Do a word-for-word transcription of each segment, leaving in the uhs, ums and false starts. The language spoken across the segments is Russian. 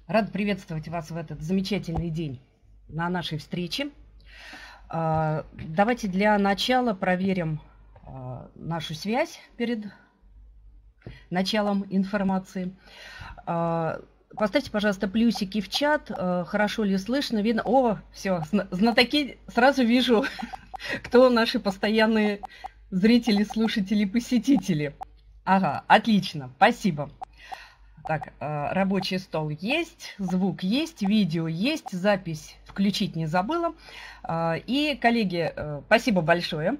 Рад приветствовать вас в этот замечательный день на нашей встрече. А, Давайте для начала проверим а, нашу связь перед началом информации. А, Поставьте, пожалуйста, плюсики в чат. А, Хорошо ли слышно, видно? О, все, знатоки, сразу вижу, кто наши постоянные зрители, слушатели, посетители. Ага, отлично, спасибо. Так, э, рабочий стол есть, звук есть, видео есть, запись включить не забыла. Э, И, коллеги, э, спасибо большое.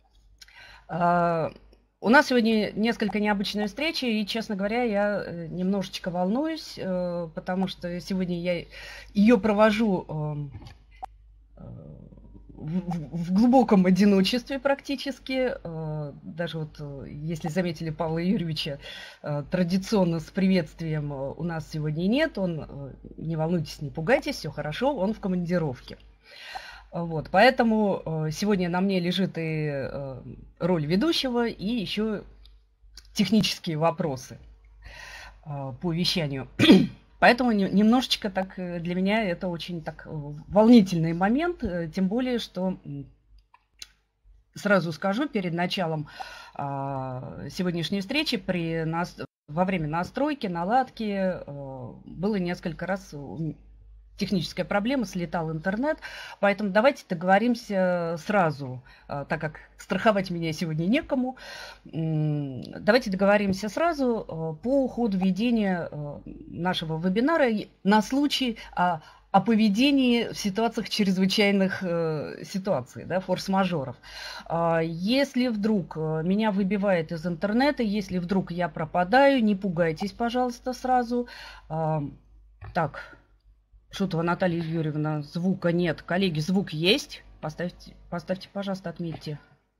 Э, У нас сегодня несколько необычная встреча, и, честно говоря, я э, немножечко волнуюсь, э, потому что сегодня я ее провожу эм, э, в, в глубоком одиночестве практически. Э, Даже вот, э, если заметили Павла Юрьевича, э, традиционно с приветствием э, у нас сегодня нет. Он, э, не волнуйтесь, не пугайтесь, все хорошо, он в командировке. Вот, поэтому э, сегодня на мне лежит и э, роль ведущего, и еще технические вопросы э, по вещанию. Поэтому немножечко так для меня это очень так волнительный момент, тем более, что сразу скажу перед началом сегодняшней встречи при нас, во время настройки, наладки было несколько раз техническая проблема, слетал интернет, поэтому давайте договоримся сразу, так как страховать меня сегодня некому, давайте договоримся сразу по ходу ведения нашего вебинара на случай о, о поведении в ситуациях чрезвычайных ситуаций, да, форс-мажоров. Если вдруг меня выбивает из интернета, если вдруг я пропадаю, не пугайтесь, пожалуйста, сразу. Так. Шутова Наталья Юрьевна, звука нет. Коллеги, звук есть? Поставьте, поставьте, пожалуйста, отметьте.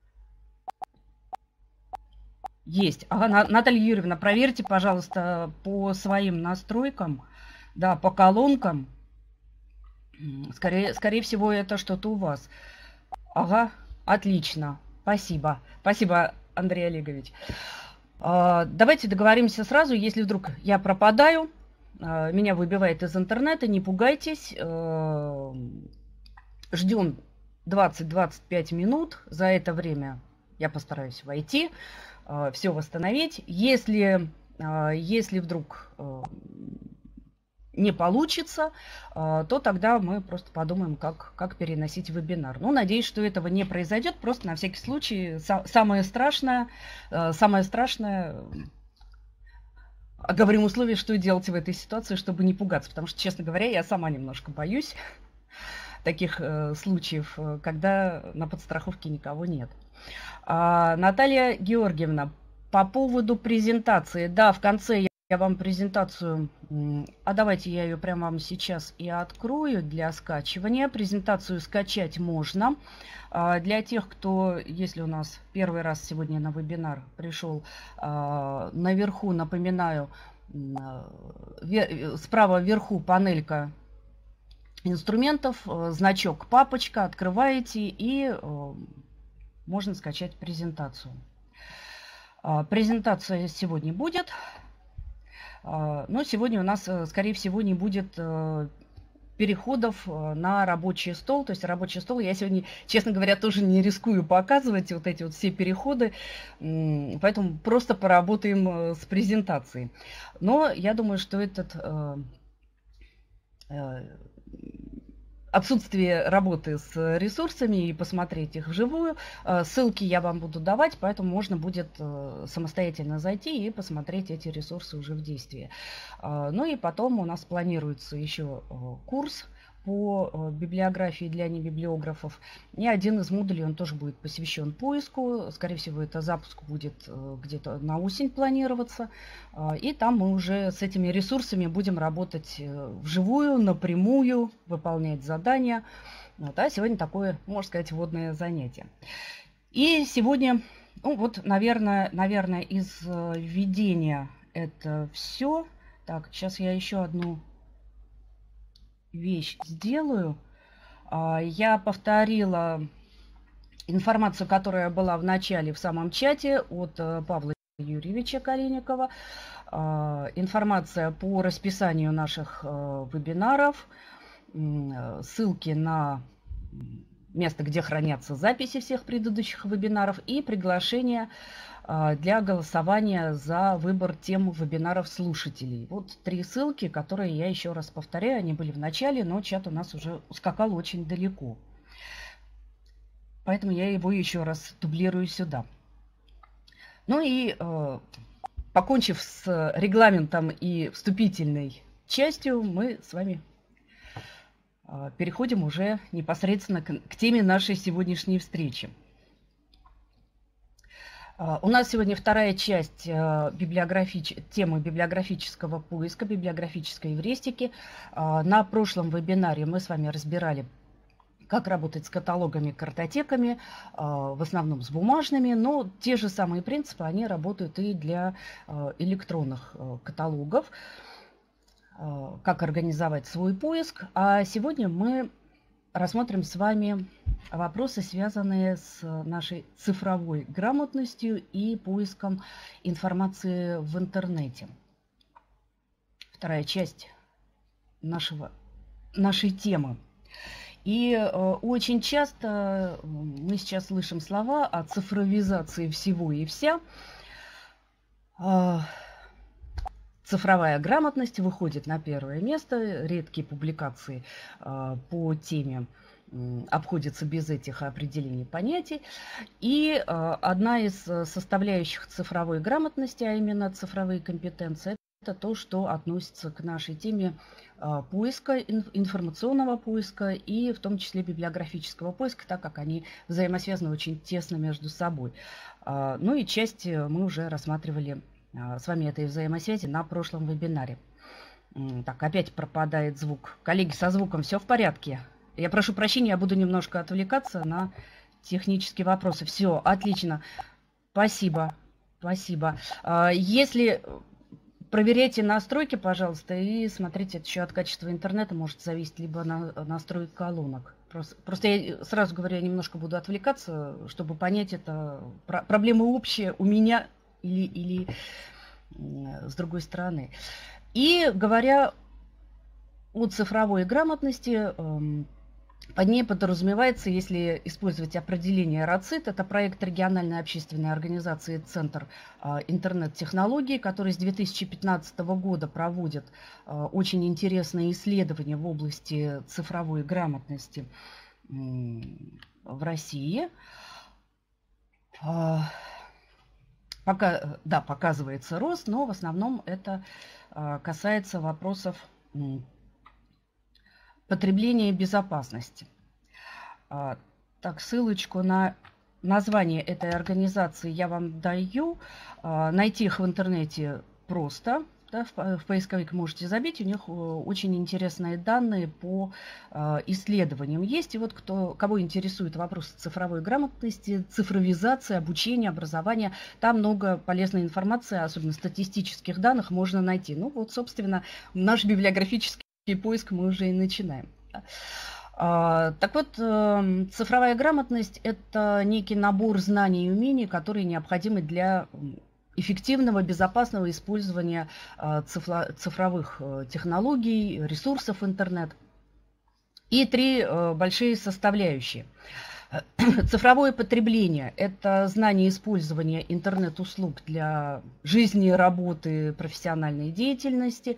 Есть. Ага, Наталья Юрьевна, проверьте, пожалуйста, по своим настройкам, да, по колонкам. Скорее, скорее всего, это что-то у вас. Ага, отлично. Спасибо. Спасибо, Андрей Олегович. Давайте договоримся сразу, если вдруг я пропадаю, меня выбивает из интернета, не пугайтесь. Ждем двадцать-двадцать пять минут. За это время я постараюсь войти, все восстановить. Если, если вдруг не получится, то тогда мы просто подумаем, как, как переносить вебинар. Ну, надеюсь, что этого не произойдет. Просто на всякий случай самое страшное, самое страшное... Оговорим условия, что делать в этой ситуации, чтобы не пугаться. Потому что, честно говоря, я сама немножко боюсь таких э, случаев, когда на подстраховке никого нет. А, Наталья Георгиевна, по поводу презентации. Да, в конце я, я вам презентацию... А давайте я ее прямо вам сейчас и открою для скачивания. Презентацию скачать можно. Для тех, кто, если у нас первый раз сегодня на вебинар пришел, наверху, напоминаю, справа вверху панелька инструментов, значок папочка, открываете и можно скачать презентацию. Презентация сегодня будет, но сегодня у нас, скорее всего, не будет переходов на рабочий стол. То есть рабочий стол я сегодня, честно говоря, тоже не рискую показывать вот эти вот все переходы, поэтому просто поработаем с презентацией. Но я думаю, что этот э, э, отсутствие работы с ресурсами и посмотреть их вживую, э, ссылки я вам буду давать, поэтому можно будет э, самостоятельно зайти и посмотреть эти ресурсы уже в действии. Э, ну и потом у нас планируется еще э, курс по библиографии для небиблиографов. И один из модулей, он тоже будет посвящен поиску. Скорее всего, это запуск будет где-то на осень планироваться. И там мы уже с этими ресурсами будем работать вживую, напрямую, выполнять задания. Вот, а сегодня такое, можно сказать, вводное занятие. И сегодня, ну вот, наверное, наверное, из введения это все. Так, сейчас я еще одну вещь сделаю. Я повторила информацию, которая была в начале в самом чате от Павла Юрьевича Калиникова. Информация по расписанию наших вебинаров, ссылки на место, где хранятся записи всех предыдущих вебинаров и приглашение для голосования за выбор тем вебинаров слушателей. Вот три ссылки, которые я еще раз повторяю, они были в начале, но чат у нас уже ускакал очень далеко. Поэтому я его еще раз дублирую сюда. Ну и э, покончив с регламентом и вступительной частью, мы с вами э, переходим уже непосредственно к, к теме нашей сегодняшней встречи. Uh, у нас сегодня вторая часть uh, библиографич... темы библиографического поиска, библиографической эвристики. Uh, на прошлом вебинаре мы с вами разбирали, как работать с каталогами, картотеками, uh, в основном с бумажными, но те же самые принципы, они работают и для uh, электронных uh, каталогов, uh, как организовать свой поиск. А сегодня мы рассмотрим с вами вопросы, связанные с нашей цифровой грамотностью и поиском информации в интернете. Вторая часть нашего, нашей темы. И э, очень часто мы сейчас слышим слова о цифровизации всего и вся. Э, Цифровая грамотность выходит на первое место. Редкие публикации э, по теме э, обходятся без этих определений понятий. И э, одна из составляющих цифровой грамотности, а именно цифровые компетенции, это то, что относится к нашей теме э, поиска, ин, информационного поиска и в том числе библиографического поиска, так как они взаимосвязаны очень тесно между собой. Э, ну и часть мы уже рассматривали с вами этой взаимосвязи на прошлом вебинаре. Так, опять пропадает звук. Коллеги, со звуком все в порядке? Я прошу прощения, я буду немножко отвлекаться на технические вопросы. Все, отлично. Спасибо. Спасибо. Если проверяйте настройки, пожалуйста, и смотрите, это еще от качества интернета может зависеть, либо на настроек колонок. Просто, просто я сразу говорю, я немножко буду отвлекаться, чтобы понять, это проблемы общие у меня или, или с другой стороны. И говоря о цифровой грамотности, под ней подразумевается, если использовать определение РАЦИТ, это проект региональной общественной организации «Центр интернет-технологий», который с две тысячи пятнадцатого года проводит очень интересные исследования в области цифровой грамотности в России. Пока, да, показывается рост, но в основном это касается вопросов потребления и безопасности. Так, ссылочку на название этой организации я вам даю. Найти их в интернете просто. Да, в, в поисковик можете забить, у них очень интересные данные по э, исследованиям есть. И вот кто, кого интересует вопросы цифровой грамотности, цифровизации, обучения, образования, там много полезной информации, особенно статистических данных, можно найти. Ну вот, собственно, наш библиографический поиск мы уже и начинаем. А, так вот, э, цифровая грамотность – это некий набор знаний и умений, которые необходимы для эффективного, безопасного использования цифровых технологий, ресурсов интернет. И три большие составляющие. Цифровое потребление – это знание использования интернет-услуг для жизни, работы, профессиональной деятельности.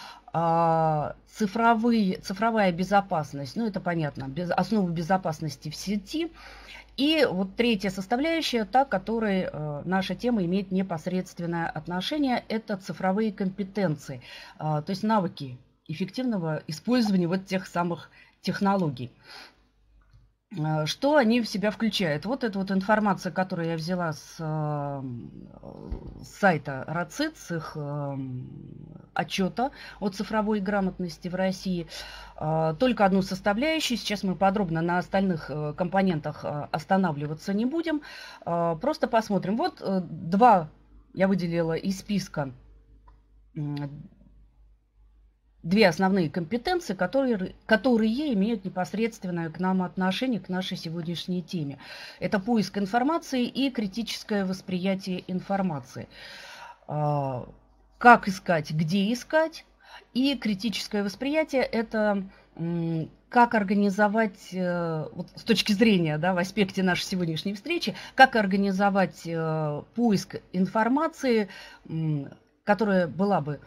Цифровые, цифровая безопасность, ну это понятно, без, основы безопасности в сети. И вот третья составляющая, та, к которой э, наша тема имеет непосредственное отношение, это цифровые компетенции, э, то есть навыки эффективного использования вот тех самых технологий. Э, что они в себя включают? Вот эта вот информация, которую я взяла с, э, с сайта РАЦИТ, с их э, отчета о цифровой грамотности в России. Только одну составляющую. Сейчас мы подробно на остальных компонентах останавливаться не будем. Просто посмотрим. Вот два я выделила из списка две основные компетенции, которые, которые имеют непосредственное к нам отношение, к нашей сегодняшней теме. Это поиск информации и критическое восприятие информации. Как искать, где искать. И критическое восприятие – это как организовать, вот с точки зрения, да, в аспекте нашей сегодняшней встречи, как организовать поиск информации, которая была бы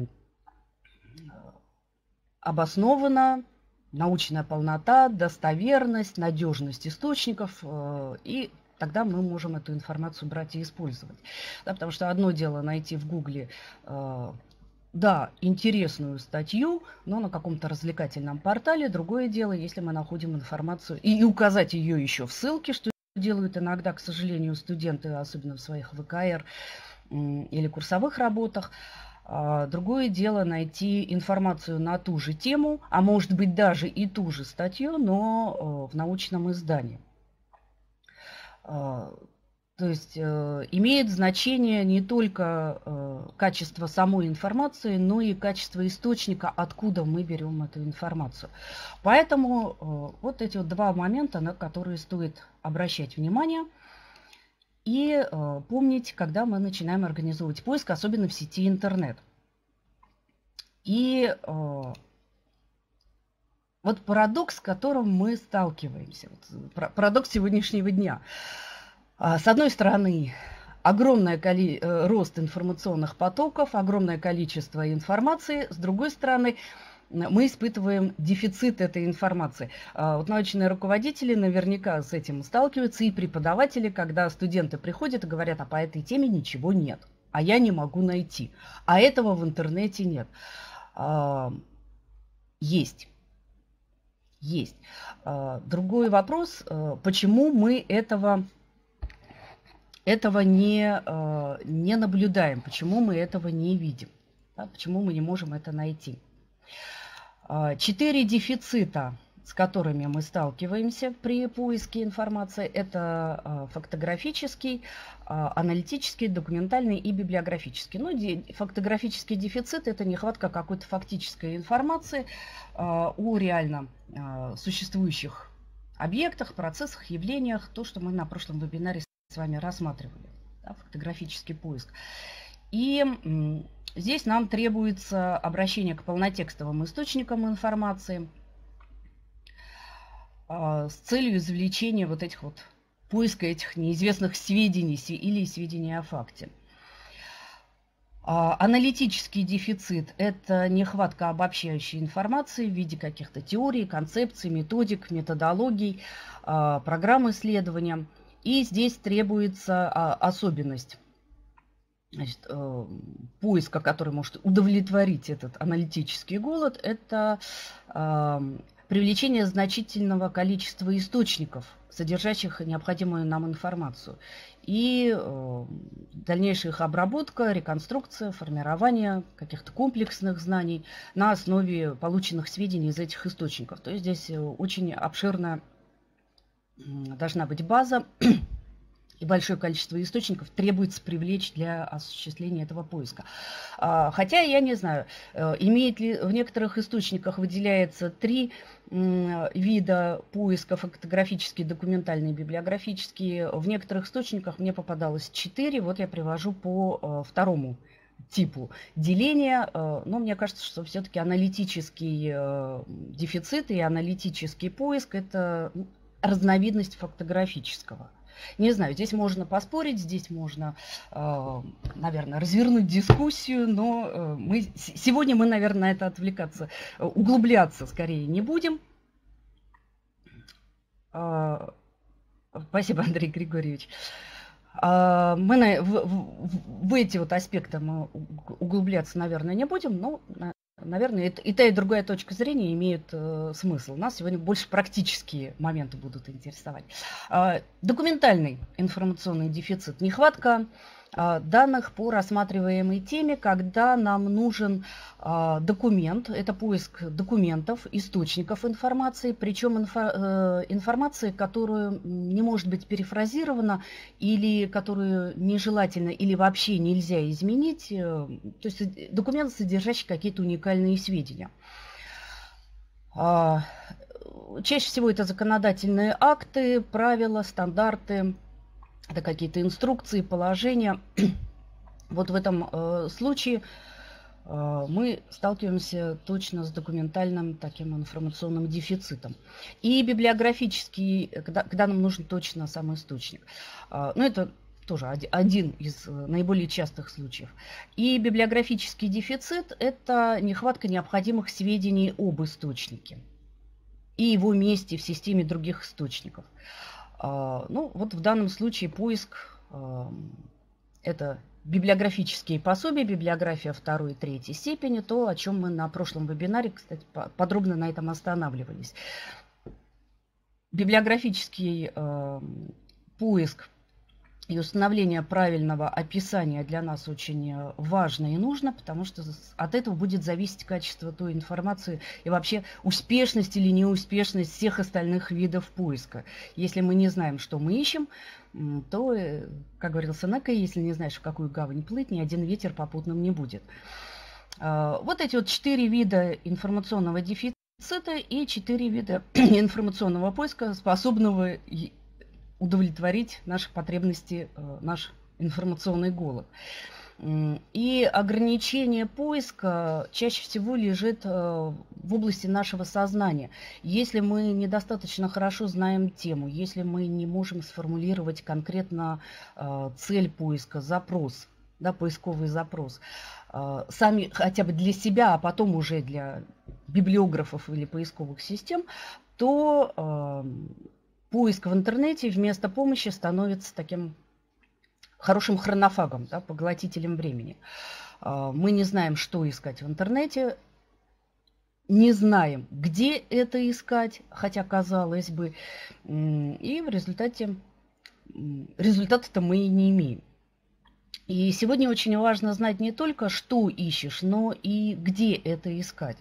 обоснована, научная полнота, достоверность, надежность источников, и тогда мы можем эту информацию брать и использовать. Да, потому что одно дело найти в Гугле, да, интересную статью, но на каком-то развлекательном портале. Другое дело, если мы находим информацию и указать ее еще в ссылке, что делают иногда, к сожалению, студенты, особенно в своих вэ ка эр или курсовых работах. Другое дело найти информацию на ту же тему, а может быть даже и ту же статью, но в научном издании. То есть э, имеет значение не только э, качество самой информации, но и качество источника, откуда мы берем эту информацию. Поэтому э, вот эти вот два момента, на которые стоит обращать внимание и э, помнить, когда мы начинаем организовывать поиск, особенно в сети интернет. И э, вот парадокс, с которым мы сталкиваемся, вот, парадокс сегодняшнего дня. С одной стороны, огромный коли... рост информационных потоков, огромное количество информации. С другой стороны, мы испытываем дефицит этой информации. Вот научные руководители наверняка с этим сталкиваются, и преподаватели, когда студенты приходят и говорят, а по этой теме ничего нет, а я не могу найти, а этого в интернете нет. Есть. Есть. Другой вопрос, почему мы этого... этого не, не наблюдаем, почему мы этого не видим, да, почему мы не можем это найти. Четыре дефицита, с которыми мы сталкиваемся при поиске информации, это фактографический, аналитический, документальный и библиографический. Ну, фактографический дефицит – это нехватка какой-то фактической информации о реально существующих объектах, процессах, явлениях, то, что мы на прошлом вебинаре с вами рассматривали, да, фотографический поиск. И м, здесь нам требуется обращение к полнотекстовым источникам информации э, с целью извлечения вот этих вот поиска этих неизвестных сведений или сведений о факте. А, аналитический дефицит – это нехватка обобщающей информации в виде каких-то теорий, концепций, методик, методологий, э, программ исследования. И здесь требуется а, особенность, значит, э, поиска, который может удовлетворить этот аналитический голод, это э, привлечение значительного количества источников, содержащих необходимую нам информацию. И э, дальнейшая их обработка, реконструкция, формирование каких-то комплексных знаний на основе полученных сведений из этих источников. То есть здесь очень обширная должна быть база, и большое количество источников требуется привлечь для осуществления этого поиска. Хотя я не знаю, имеет ли в некоторых источниках выделяется три вида поиска: фотографический, документальный, библиографический. В некоторых источниках мне попадалось четыре, вот я привожу по второму типу деления, но мне кажется, что все-таки аналитический дефицит и аналитический поиск – это разновидность фотографического. Не знаю, здесь можно поспорить, здесь можно, наверное, развернуть дискуссию, но мы, сегодня мы, наверное, на это отвлекаться, углубляться скорее не будем. Спасибо, Андрей Григорьевич. Мы на, в, в, в эти вот аспекты мы углубляться, наверное, не будем, но, наверное, и, и та, и другая точка зрения имеют э, смысл. Нас сегодня больше практические моменты будут интересовать. Э, документальный информационный дефицит, нехватка данных по рассматриваемой теме, когда нам нужен документ, это поиск документов, источников информации, причем инфо, информации, которую не может быть перефразирована или которую нежелательно или вообще нельзя изменить, то есть документ, содержащий какие-то уникальные сведения. Чаще всего это законодательные акты, правила, стандарты, это какие-то инструкции, положения. Вот в этом э, случае э, мы сталкиваемся точно с документальным таким информационным дефицитом. И библиографический, когда, когда нам нужен точно сам источник. Э, ну, это тоже один из наиболее частых случаев. И библиографический дефицит – это нехватка необходимых сведений об источнике и его месте в системе других источников. Ну, вот в данном случае поиск – это библиографические пособия, библиография второй и третьей степени, то, о чем мы на прошлом вебинаре, кстати, подробно на этом останавливались. Библиографический поиск и установление правильного описания для нас очень важно и нужно, потому что от этого будет зависеть качество той информации и вообще успешность или неуспешность всех остальных видов поиска. Если мы не знаем, что мы ищем, то, как говорил Сенека, если не знаешь, в какую гавань плыть, ни один ветер попутным не будет. Вот эти вот четыре вида информационного дефицита и четыре вида информационного поиска, способного удовлетворить наши потребности, наш информационный голод. И ограничение поиска чаще всего лежит в области нашего сознания. Если мы недостаточно хорошо знаем тему, если мы не можем сформулировать конкретно цель поиска, запрос, да, поисковый запрос, сами хотя бы для себя, а потом уже для библиографов или поисковых систем, то поиск в интернете вместо помощи становится таким хорошим хронофагом, да, поглотителем времени. Мы не знаем, что искать в интернете, не знаем, где это искать, хотя казалось бы, и в результате результата-то мы и не имеем. И сегодня очень важно знать не только, что ищешь, но и где это искать.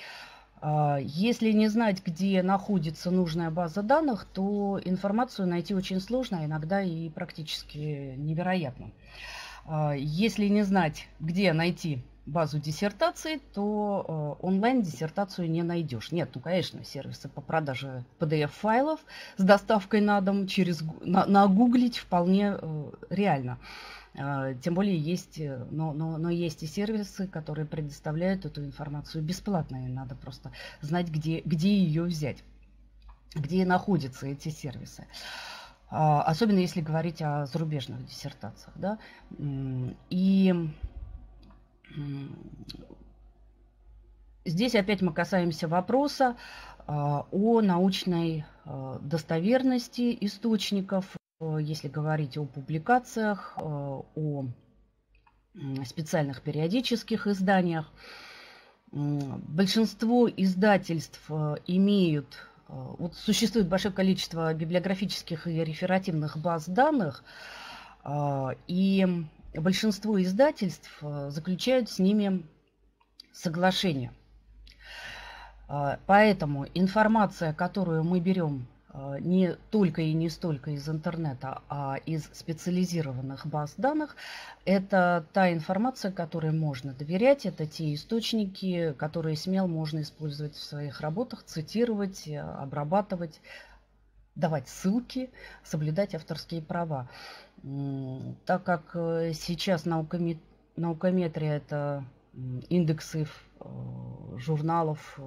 Если не знать, где находится нужная база данных, то информацию найти очень сложно, а иногда и практически невероятно. Если не знать, где найти базу диссертаций, то онлайн диссертацию не найдешь. Нет, ну, конечно, сервисы по продаже пи ди эф-файлов с доставкой на дом через, на, нагуглить вполне реально. Тем более есть, но, но, но есть и сервисы, которые предоставляют эту информацию бесплатно. И надо просто знать, где, где ее взять, где находятся эти сервисы. Особенно если говорить о зарубежных диссертациях. Да? И здесь опять мы касаемся вопроса о научной достоверности источников. Если говорить о публикациях, о специальных периодических изданиях, большинство издательств имеют, вот существует большое количество библиографических и реферативных баз данных, и большинство издательств заключают с ними соглашение. Поэтому информация, которую мы берем не только и не столько из интернета, а из специализированных баз данных, это та информация, которой можно доверять, это те источники, которые смело можно использовать в своих работах, цитировать, обрабатывать, давать ссылки, соблюдать авторские права. Так как сейчас наукометрия – это индексы журналов,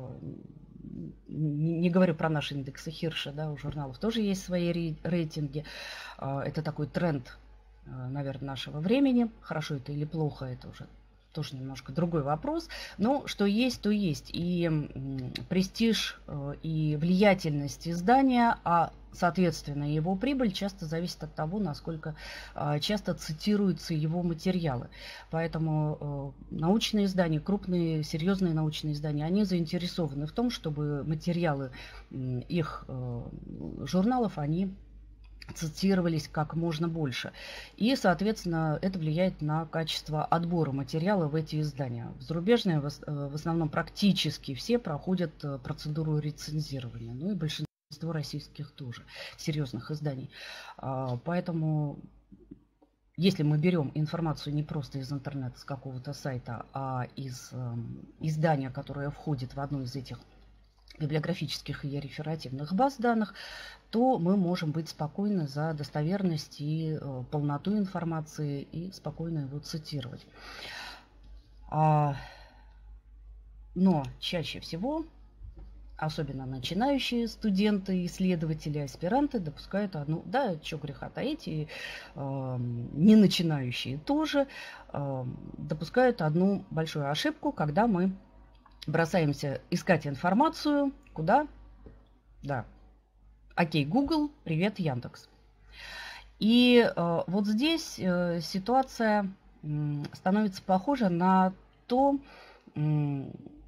не говорю про наши индексы Хирша, да, у журналов тоже есть свои рейтинги. Это такой тренд, наверное, нашего времени. Хорошо это или плохо, это уже тоже немножко другой вопрос. Но что есть, то есть. И престиж, и влиятельность издания, а соответственно его прибыль часто зависит от того, насколько часто цитируются его материалы. Поэтому научные издания, крупные, серьезные научные издания, они заинтересованы в том, чтобы материалы их журналов, они цитировались как можно больше. И, соответственно, это влияет на качество отбора материала в эти издания. Зарубежные в основном практически все проходят процедуру рецензирования. Ну и большинство российских тоже, серьезных изданий. Поэтому, если мы берем информацию не просто из интернета, с какого-то сайта, а из издания, которое входит в одну из этих библиографических и реферативных баз данных, то мы можем быть спокойны за достоверность и э, полноту информации и спокойно его цитировать. А, но чаще всего, особенно начинающие студенты, исследователи, аспиранты допускают одну, да, что греха таить, и э, не начинающие тоже э, допускают одну большую ошибку, когда мы бросаемся искать информацию. Куда? Да. Окей, Google, привет, Яндекс. И э, вот здесь э, ситуация э, становится похожа на то, э,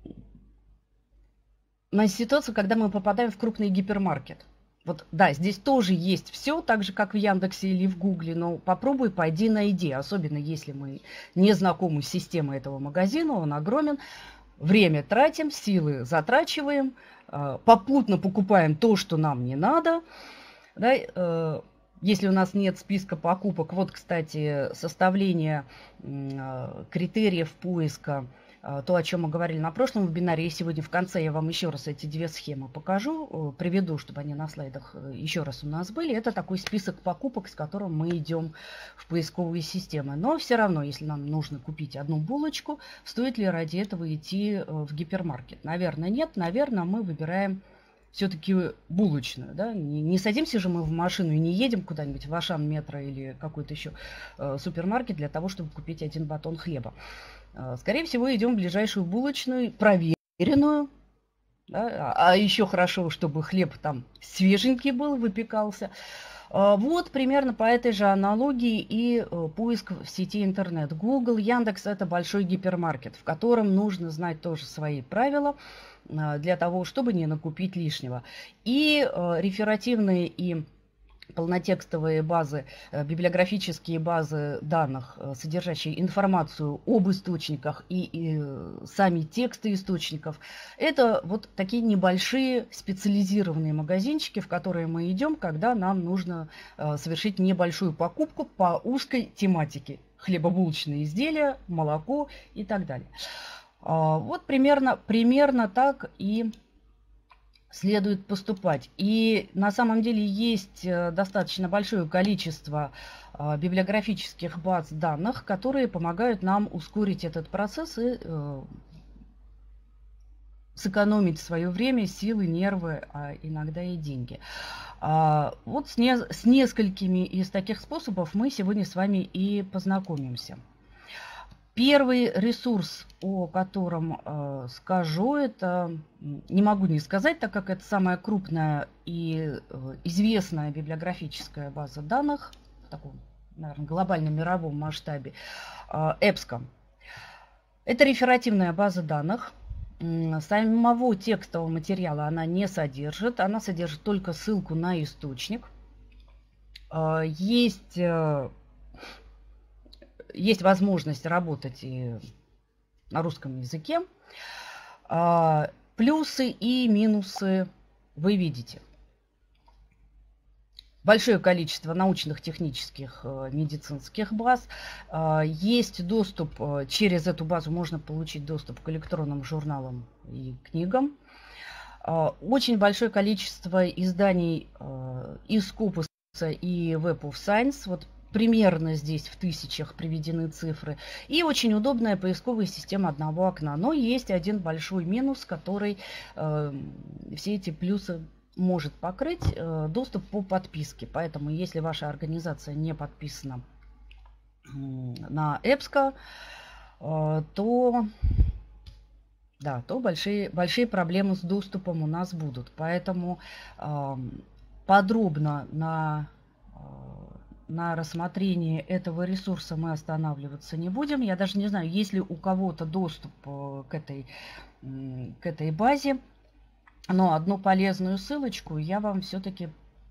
на ситуацию, когда мы попадаем в крупный гипермаркет. Вот, да, здесь тоже есть все, так же, как в Яндексе или в Гугле, но попробуй, пойди, найди. Особенно, если мы не знакомы с системой этого магазина, он огромен. Время тратим, силы затрачиваем, попутно покупаем то, что нам не надо. Да, если у нас нет списка покупок, вот, кстати, составление критериев поиска, то, о чем мы говорили на прошлом вебинаре, и сегодня в конце я вам еще раз эти две схемы покажу, приведу, чтобы они на слайдах еще раз у нас были. Это такой список покупок, с которым мы идем в поисковые системы. Но все равно, если нам нужно купить одну булочку, стоит ли ради этого идти в гипермаркет? Наверное, нет. Наверное, мы выбираем все-таки булочную. Да? Не, не садимся же мы в машину и не едем куда-нибудь в Ашан, Метро или какой-то еще э, супермаркет для того, чтобы купить один батон хлеба. Скорее всего, идем в ближайшую булочную, проверенную. Да? А еще хорошо, чтобы хлеб там свеженький был, выпекался. Вот примерно по этой же аналогии и поиск в сети интернет. Google, Яндекс – это большой гипермаркет, в котором нужно знать тоже свои правила для того, чтобы не накупить лишнего. И реферативные и полнотекстовые базы, библиографические базы данных, содержащие информацию об источниках и, и сами тексты источников, это вот такие небольшие специализированные магазинчики, в которые мы идем, когда нам нужно совершить небольшую покупку по узкой тематике. Хлебобулочные изделия, молоко и так далее. Вот примерно, примерно так и следует поступать. И на самом деле есть достаточно большое количество библиографических баз данных, которые помогают нам ускорить этот процесс и сэкономить свое время, силы, нервы, а иногда и деньги. Вот с, не, с несколькими из таких способов мы сегодня с вами и познакомимся. Первый ресурс, о котором э, скажу, это не могу не сказать, так как это самая крупная и э, известная библиографическая база данных в таком, наверное, глобальном мировом масштабе, э, эпско. Это реферативная база данных. Самого текстового материала она не содержит, она содержит только ссылку на источник. Э, есть... Э, Есть возможность работать и на русском языке. Плюсы и минусы вы видите. Большое количество научных, технических, медицинских баз. Есть доступ, через эту базу можно получить доступ к электронным журналам и книгам. Очень большое количество изданий и Scopus, и Web of Science. Вот примерно здесь в тысячах приведены цифры. И очень удобная поисковая система одного окна. Но есть один большой минус, который э, все эти плюсы может покрыть. Э, доступ по подписке. Поэтому, если ваша организация не подписана э, на эпско, э, то, да, то большие, большие проблемы с доступом у нас будут. Поэтому э, подробно на... Э, На рассмотрении этого ресурса мы останавливаться не будем. Я даже не знаю, есть ли у кого-то доступ к этой, к этой базе. Но одну полезную ссылочку я вам все-таки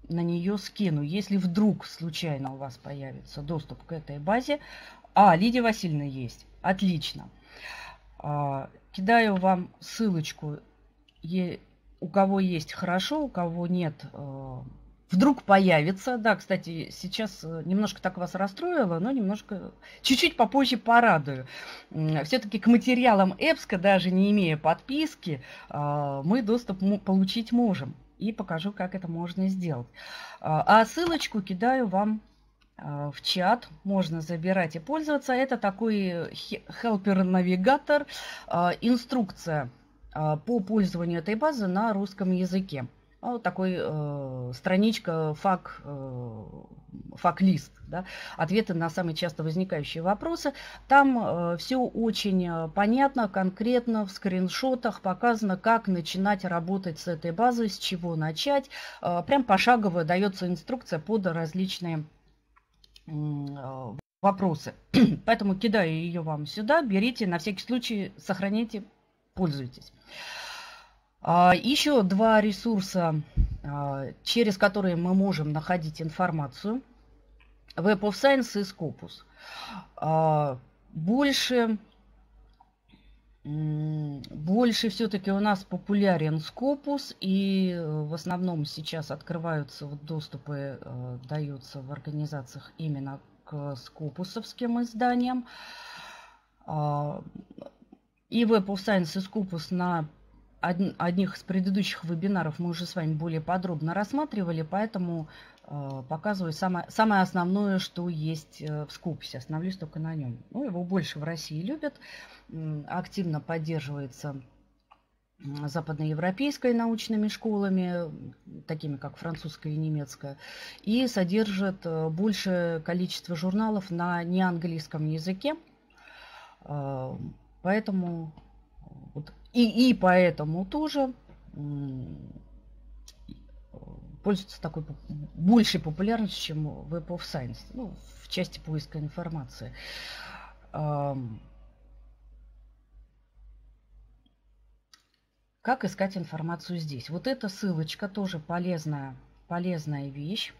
на нее скину, если вдруг случайно у вас появится доступ к этой базе. А, Лидия Васильевна есть. Отлично. Кидаю вам ссылочку. У кого есть, хорошо, у кого нет, вдруг появится. Да, кстати, сейчас немножко так вас расстроила, но немножко, чуть-чуть попозже порадую. Все-таки к материалам EBSCO, даже не имея подписки, мы доступ получить можем. И покажу, как это можно сделать. А ссылочку кидаю вам в чат. Можно забирать и пользоваться. Это такой helper-навигатор, инструкция по пользованию этой базы на русском языке. Вот такой э, страничка фак, э, фак-лист, да, ответы на самые часто возникающие вопросы. Там э, все очень понятно, конкретно, в скриншотах показано, как начинать работать с этой базой, с чего начать. Э, прям пошагово дается инструкция под различные э, вопросы. Поэтому кидаю ее вам сюда, берите, на всякий случай сохраните, пользуйтесь. Еще два ресурса, через которые мы можем находить информацию. Web of Science и Scopus. Больше, больше все-таки у нас популярен Scopus, и в основном сейчас открываются вот доступы, даются в организациях именно к скопусовским изданиям. И Web of Science и Scopus на одних из предыдущих вебинаров мы уже с вами более подробно рассматривали, поэтому э, показываю самое, самое основное, что есть в Scopus. Остановлюсь только на нем. Ну, его больше в России любят. Активно поддерживается западноевропейской научными школами, такими как французская и немецкая, и содержит большее количество журналов на неанглийском языке. Э, поэтому... Вот. И, и поэтому тоже пользуется такой большей популярностью, чем Web of Science, ну, в части поиска информации. Как искать информацию здесь? Вот эта ссылочка тоже полезная, полезная вещь.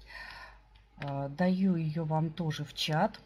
Даю ее вам тоже в чат.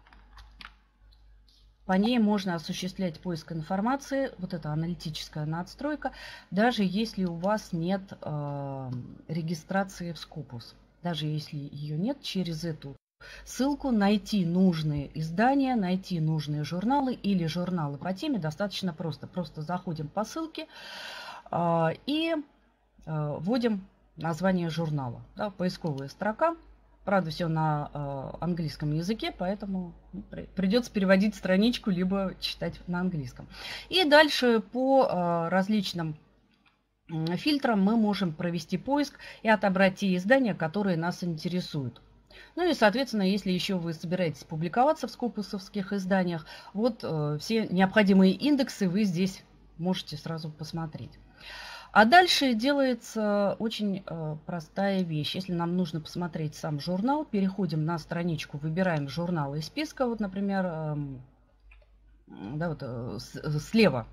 По ней можно осуществлять поиск информации, вот эта аналитическая надстройка, даже если у вас нет э, регистрации в Scopus. Даже если ее нет, через эту ссылку найти нужные издания, найти нужные журналы или журналы по теме достаточно просто. Просто заходим по ссылке э, и э, вводим название журнала. Да, поисковая строка. Правда, все на э, английском языке, поэтому ну, при, придется переводить страничку, либо читать на английском. И дальше по э, различным э, фильтрам мы можем провести поиск и отобрать те издания, которые нас интересуют. Ну и, соответственно, если еще вы собираетесь публиковаться в скопусовских изданиях, вот э, все необходимые индексы вы здесь можете сразу посмотреть. А дальше делается очень э, простая вещь. Если нам нужно посмотреть сам журнал, переходим на страничку, выбираем журнал из списка. Вот, например, э, да, вот, э, с, слева.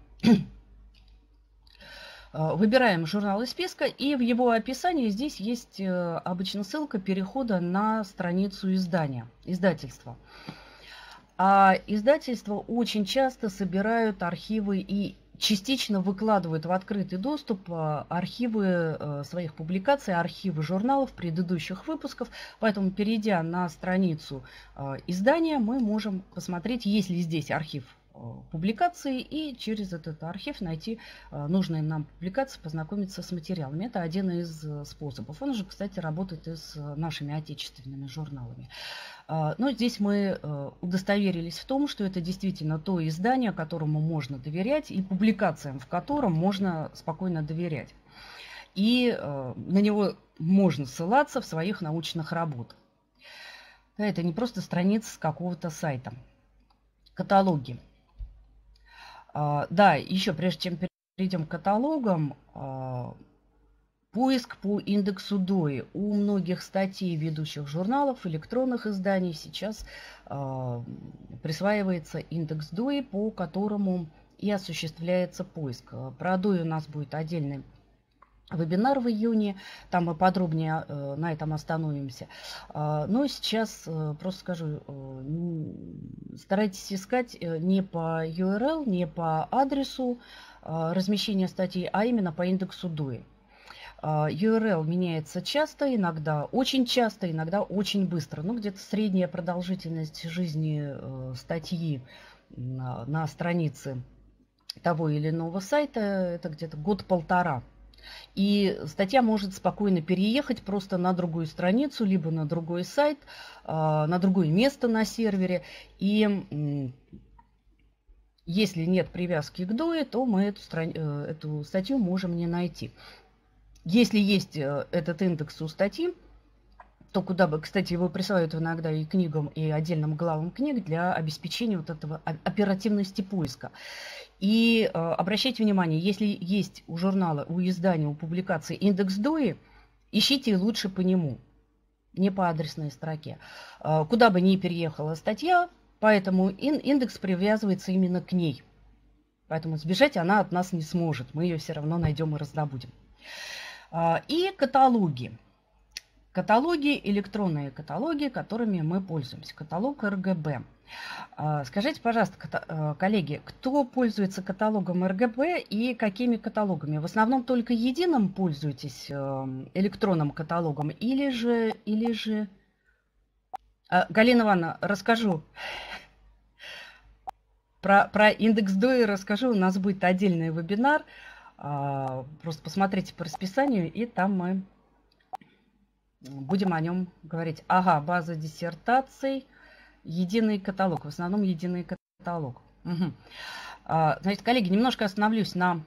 Выбираем журнал из списка, и в его описании здесь есть э, обычно ссылка перехода на страницу издания, издательства. А издательства очень часто собирают архивы и частично выкладывают в открытый доступ архивы своих публикаций, архивы журналов предыдущих выпусков. Поэтому, перейдя на страницу издания, мы можем посмотреть, есть ли здесь архив публикации, и через этот архив найти нужные нам публикации, познакомиться с материалами. Это один из способов. Он же, кстати, работает и с нашими отечественными журналами. Но здесь мы удостоверились в том, что это действительно то издание, которому можно доверять, и публикациям, в котором можно спокойно доверять. И на него можно ссылаться в своих научных работах. Это не просто страница с какого-то сайта. Каталоги. Да, еще прежде чем перейдем к каталогам, поиск по индексу ДОИ. У многих статей ведущих журналов, электронных изданий сейчас присваивается индекс ДОИ, по которому и осуществляется поиск. Про ДОИ у нас будет отдельный вебинар в июне, там мы подробнее э, на этом остановимся. Э, но сейчас э, просто скажу, э, старайтесь искать э, не по ю ар эл, не по адресу э, размещения статей, а именно по индексу дуи. Э, ю ар эл меняется часто, иногда очень часто, иногда очень быстро. Ну, где-то средняя продолжительность жизни э, статьи на, на странице того или иного сайта это где-то год-полтора. И статья может спокойно переехать просто на другую страницу, либо на другой сайт, на другое место на сервере. И если нет привязки к дуи, то мы эту, страни... эту статью можем не найти. Если есть этот индекс у статьи, то куда бы, кстати, его присылают иногда и книгам, и отдельным главам книг для обеспечения вот этого оперативности поиска. И э, обращайте внимание, если есть у журнала, у издания, у публикации индекс дуи, ищите лучше по нему, не по адресной строке. Э, куда бы ни переехала статья, поэтому ин, индекс привязывается именно к ней. Поэтому сбежать она от нас не сможет, мы ее все равно найдем и раздобудем. Э, и каталоги. Каталоги, электронные каталоги, которыми мы пользуемся. Каталог эр гэ бэ. Скажите, пожалуйста, коллеги, кто пользуется каталогом эр гэ бэ и какими каталогами? В основном только единым пользуетесь электронным каталогом или же... Или же... Галина Ивановна, расскажу. Про, про индекс дуи расскажу. У нас будет отдельный вебинар. Просто посмотрите по расписанию, и там мы будем о нем говорить. Ага, база диссертаций, единый каталог. В основном единый каталог. Угу. Значит, коллеги, немножко остановлюсь на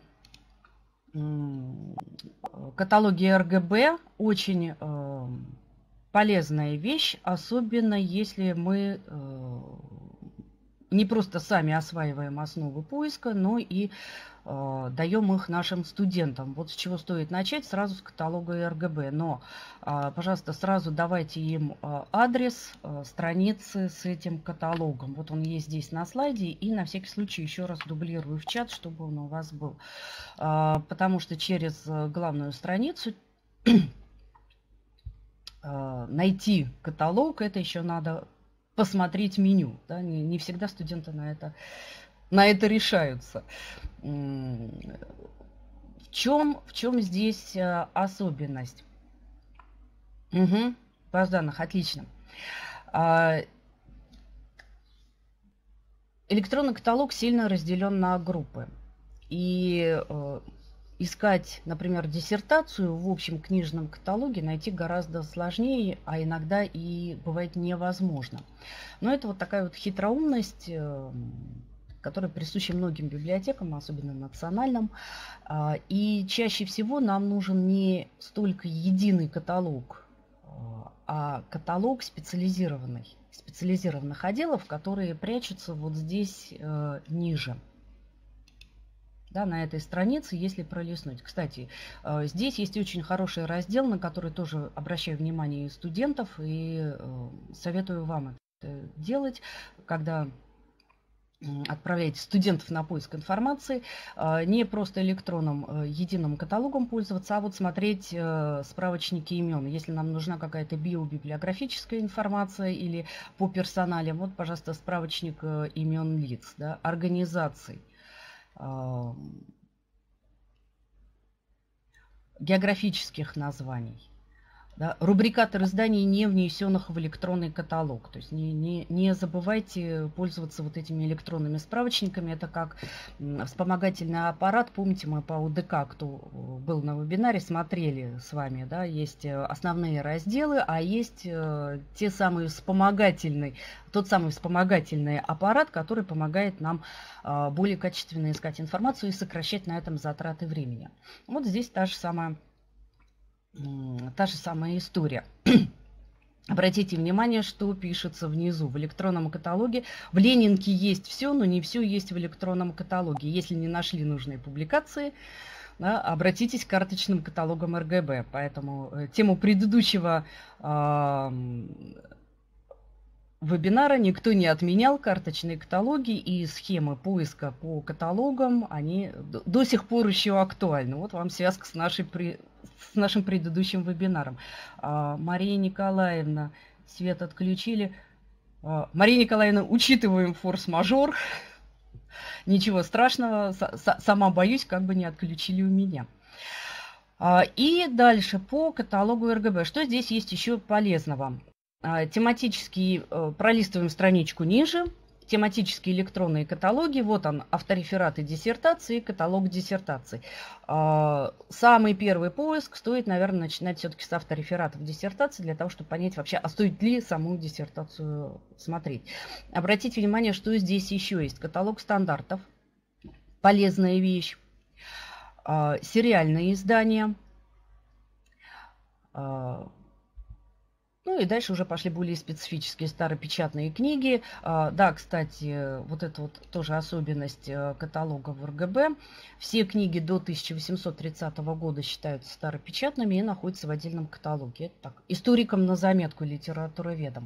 каталоге эр гэ бэ. Очень э, полезная вещь, особенно если мы э, не просто сами осваиваем основы поиска, но и э, даем их нашим студентам. Вот с чего стоит начать, сразу с каталога эр гэ бэ. Но, э, пожалуйста, сразу давайте им э, адрес э, страницы с этим каталогом. Вот он есть здесь на слайде. И на всякий случай еще раз дублирую в чат, чтобы он у вас был. Э, потому что через главную страницу э, найти каталог, это еще надо посмотреть меню. Да? Не, не всегда студенты на это, на это решаются. В чем, в чем здесь особенность? Угу, баз данных, отлично. Электронный каталог сильно разделен на группы. И искать, например, диссертацию в общем книжном каталоге найти гораздо сложнее, а иногда и бывает невозможно. Но это вот такая вот хитроумность, которая присуща многим библиотекам, особенно национальным. И чаще всего нам нужен не столько единый каталог, а каталог специализированный, специализированных отделов, которые прячутся вот здесь ниже. Да, на этой странице, если пролистнуть. Кстати, здесь есть очень хороший раздел, на который тоже обращаю внимание студентов и советую вам это делать, когда отправляете студентов на поиск информации, не просто электронным единым каталогом пользоваться, а вот смотреть справочники имен. Если нам нужна какая-то биобиблиографическая информация или по персоналям, вот, пожалуйста, справочник имен лиц, да, организаций, географических названий. Да, рубрикатор изданий, не внесенных в электронный каталог. То есть не, не, не забывайте пользоваться вот этими электронными справочниками. Это как вспомогательный аппарат. Помните, мы по у дэ ка, кто был на вебинаре, смотрели с вами. Да, есть основные разделы, а есть те самые вспомогательные, тот самый вспомогательный аппарат, который помогает нам более качественно искать информацию и сокращать на этом затраты времени. Вот здесь та же самая Та же самая история. Обратите внимание, что пишется внизу в электронном каталоге. В Ленинке есть все, но не все есть в электронном каталоге. Если не нашли нужные публикации, да, обратитесь к карточным каталогам эр гэ бэ. Поэтому тему предыдущего э, вебинара никто не отменял. Карточные каталоги и схемы поиска по каталогам, они до сих пор еще актуальны. Вот вам связка с нашей при... с нашим предыдущим вебинаром. Мария Николаевна, свет отключили. Мария Николаевна, учитываем форс-мажор. Ничего страшного, сама боюсь, как бы не отключили у меня. И дальше по каталогу эр гэ бэ. Что здесь есть еще полезного? Тематический, пролистываем страничку ниже. Тематические электронные каталоги. Вот он, авторефераты диссертации, каталог диссертаций. Самый первый поиск стоит, наверное, начинать все-таки с авторефератов диссертации, для того, чтобы понять вообще, а стоит ли саму диссертацию смотреть. Обратите внимание, что здесь еще есть. Каталог стандартов. Полезная вещь. Сериальные издания. Ну и дальше уже пошли более специфические старопечатные книги. Да, кстати, вот это вот тоже особенность каталога в эр гэ бэ. Все книги до тысяча восемьсот тридцатого года считаются старопечатными и находятся в отдельном каталоге. Это так, историкам на заметку, литературоведам.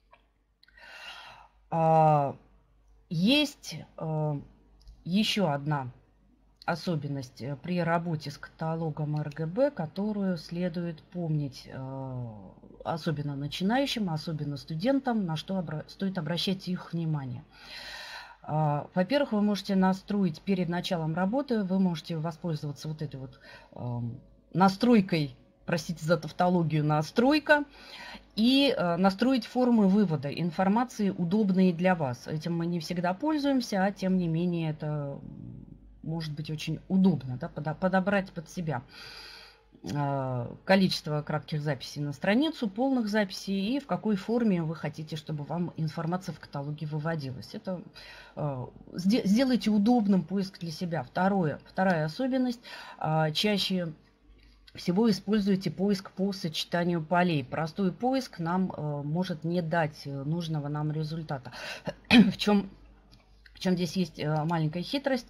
Есть еще одна особенность при работе с каталогом эр гэ бэ, которую следует помнить, особенно начинающим, особенно студентам, на что обра- стоит обращать их внимание. Во-первых, вы можете настроить перед началом работы, вы можете воспользоваться вот этой вот настройкой, простите за тавтологию, настройка, и настроить формы вывода информации, удобные для вас. Этим мы не всегда пользуемся, а тем не менее это может быть очень удобно, да, подобрать под себя количество кратких записей на страницу, полных записей и в какой форме вы хотите, чтобы вам информация в каталоге выводилась. Это сделайте удобным поиск для себя. Второе, вторая особенность. Чаще всего используйте поиск по сочетанию полей. Простой поиск нам может не дать нужного нам результата. В чем, в чем здесь есть маленькая хитрость.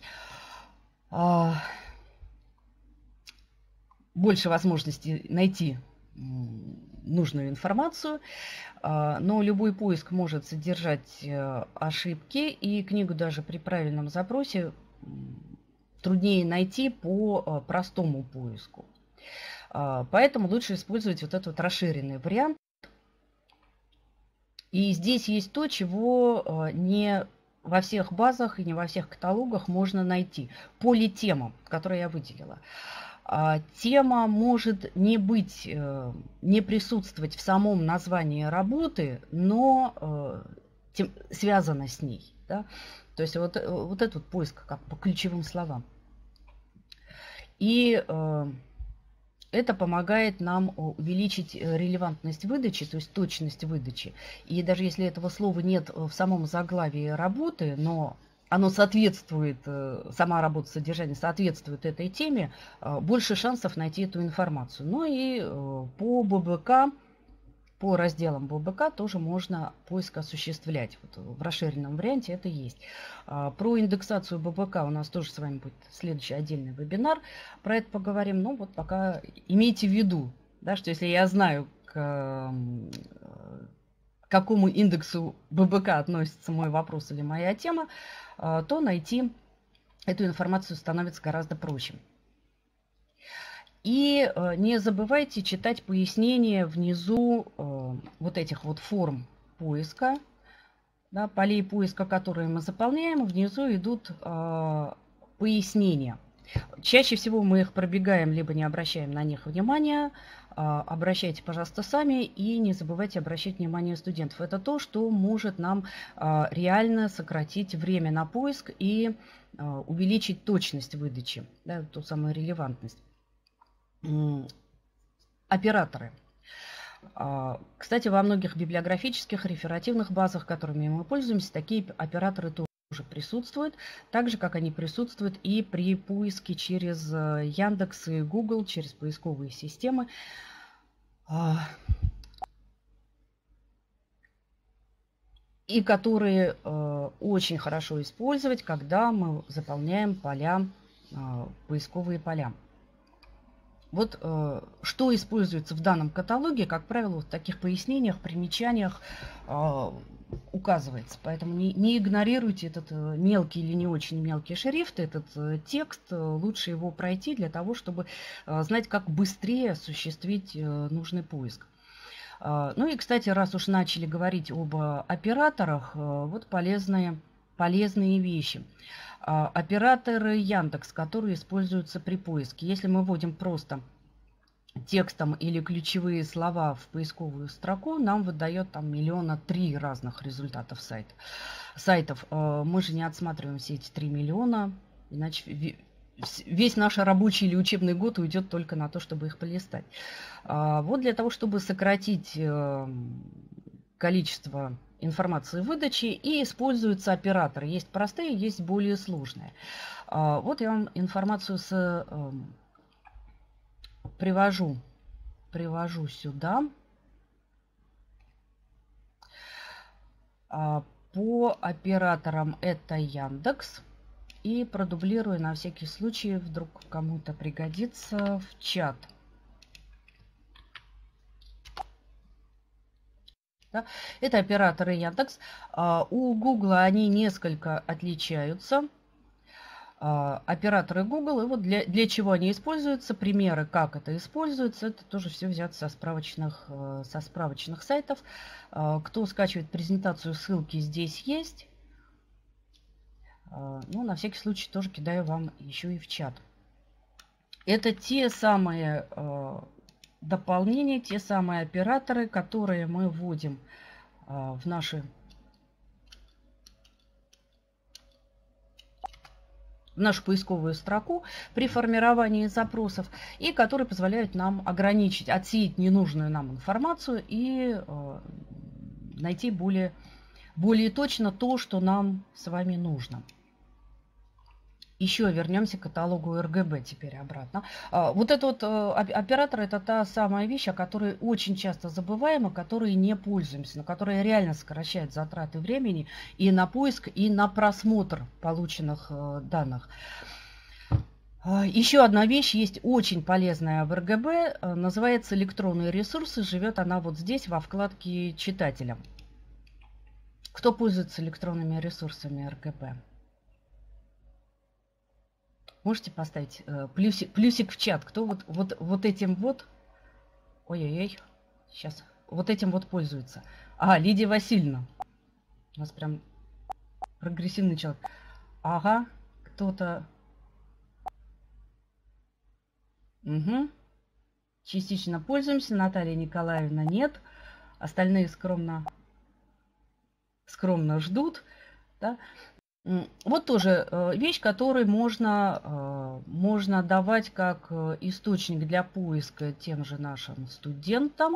Больше возможностей найти нужную информацию, но любой поиск может содержать ошибки, и книгу даже при правильном запросе труднее найти по простому поиску. Поэтому лучше использовать вот этот вот расширенный вариант. И здесь есть то, чего не во всех базах и не во всех каталогах можно найти. Политема, которую я выделила. Тема может не быть, не присутствовать в самом названии работы, но связана с ней. Да? То есть вот, вот этот поиск как по ключевым словам. И это помогает нам увеличить релевантность выдачи, то есть точность выдачи. И даже если этого слова нет в самом заглавии работы, но оно соответствует, сама работа, содержание соответствует этой теме, больше шансов найти эту информацию. Ну и по бэ бэ ка, по разделам бэ бэ ка тоже можно поиск осуществлять. Вот в расширенном варианте это есть. Про индексацию бэ бэ ка у нас тоже с вами будет следующий отдельный вебинар. Про это поговорим. Но вот пока имейте в виду, да, что если я знаю, к какому индексу бэ бэ ка относится мой вопрос или моя тема, то найти эту информацию становится гораздо проще. И не забывайте читать пояснения внизу вот этих вот форм поиска, да, полей поиска, которые мы заполняем. Внизу идут пояснения. Чаще всего мы их пробегаем, либо не обращаем на них внимания. Обращайте, пожалуйста, сами и не забывайте обращать внимание студентов. Это то, что может нам реально сократить время на поиск и увеличить точность выдачи, да, ту самую релевантность. Операторы. Кстати, во многих библиографических реферативных базах, которыми мы пользуемся, такие операторы тоже присутствуют, так же, как они присутствуют и при поиске через Яндекс и Google, через поисковые системы. И которые очень хорошо использовать, когда мы заполняем поля, поисковые поля. Вот э, что используется в данном каталоге, как правило, в таких пояснениях, примечаниях э, указывается. Поэтому не, не игнорируйте этот э, мелкий или не очень мелкий шрифт, этот э, текст. Э, лучше его пройти для того, чтобы э, знать, как быстрее осуществить э, нужный поиск. Э, ну и, кстати, раз уж начали говорить об э, операторах, э, вот полезные, полезные вещи. Операторы Яндекс, которые используются при поиске. Если мы вводим просто текстом или ключевые слова в поисковую строку, нам выдает там миллиона три разных результатов сайта, сайтов. Мы же не отсматриваем все эти три миллиона, иначе весь наш рабочий или учебный год уйдет только на то, чтобы их полистать. Вот для того, чтобы сократить количество информации выдачи, и используются операторы. Есть простые, есть более сложные. Вот я вам информацию с, привожу, привожу сюда. По операторам это Яндекс. И продублирую на всякий случай, вдруг кому-то пригодится, в чат. Да? Это операторы Яндекс. У Гугла они несколько отличаются. Операторы Google, и вот для, для чего они используются, примеры, как это используется, это тоже все взято со справочных, со справочных сайтов. Кто скачивает презентацию, ссылки здесь есть. Ну, на всякий случай тоже кидаю вам еще и в чат. Это те самые дополнения, те самые операторы, которые мы вводим в наши в нашу поисковую строку при формировании запросов, и которые позволяют нам ограничить, отсеять ненужную нам информацию и э, найти более, более точно то, что нам с вами нужно. Еще вернемся к каталогу эр гэ бэ теперь обратно. Вот этот вот оператор, это та самая вещь, о которой очень часто забываем, о которой не пользуемся, но которая реально сокращает затраты времени и на поиск, и на просмотр полученных данных. Еще одна вещь есть очень полезная в эр гэ бэ, называется электронные ресурсы. Живет она вот здесь во вкладке читателя. Кто пользуется электронными ресурсами эр гэ бэ? Можете поставить э, плюсик, плюсик в чат, кто вот, вот, вот этим вот, ой-ой-ой, сейчас, вот этим вот пользуется. А, Лидия Васильевна. У нас прям прогрессивный человек. Ага, кто-то. Угу. Частично пользуемся, Наталья Николаевна нет. Остальные скромно, скромно ждут. Да? Вот тоже вещь, которую можно, можно давать как источник для поиска тем же нашим студентам.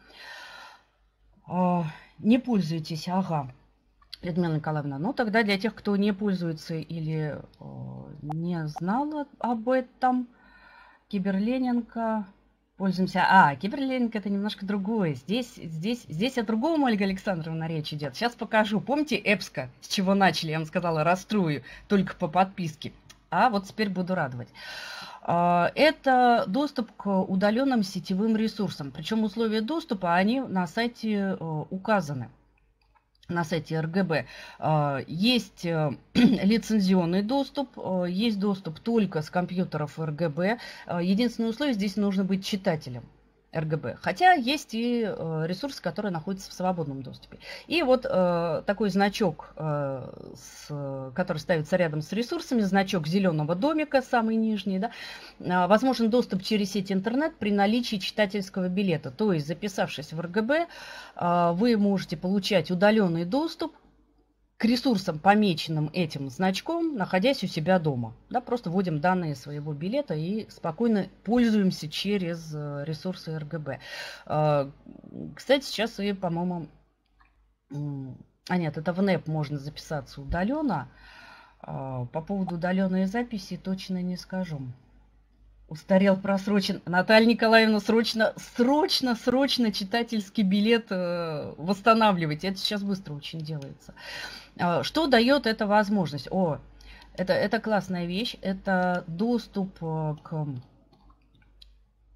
Не пользуйтесь, ага, Людмила Николаевна. Ну, тогда для тех, кто не пользуется или не знала об этом, Киберленинка... Пользуемся. А, Киберленинг это немножко другое. Здесь, здесь, здесь о другом, Ольга Александровна, речь идет. Сейчас покажу. Помните Эпска, с чего начали? Я вам сказала, расстрою только по подписке. А вот теперь буду радовать. Это доступ к удаленным сетевым ресурсам. Причем условия доступа, они на сайте указаны. На сайте эр гэ бэ есть лицензионный доступ, есть доступ только с компьютеров эр гэ бэ. Единственное условие, здесь нужно быть читателем эр гэ бэ. Хотя есть и ресурсы, которые находятся в свободном доступе. И вот такой значок, который ставится рядом с ресурсами, значок зеленого домика, самый нижний, да, возможен доступ через сеть интернет при наличии читательского билета. То есть, записавшись в эр гэ бэ, вы можете получать удаленный доступ к ресурсам, помеченным этим значком, находясь у себя дома. Да, просто вводим данные своего билета и спокойно пользуемся через ресурсы эр гэ бэ. Кстати, сейчас и, по-моему... А нет, это в нэп можно записаться удаленно. По поводу удаленной записи точно не скажу. Устарел, просрочен. Наталья Николаевна, срочно, срочно, срочно читательский билет восстанавливайте. Это сейчас быстро очень делается. Что дает эта возможность? О, это, это классная вещь. Это доступ к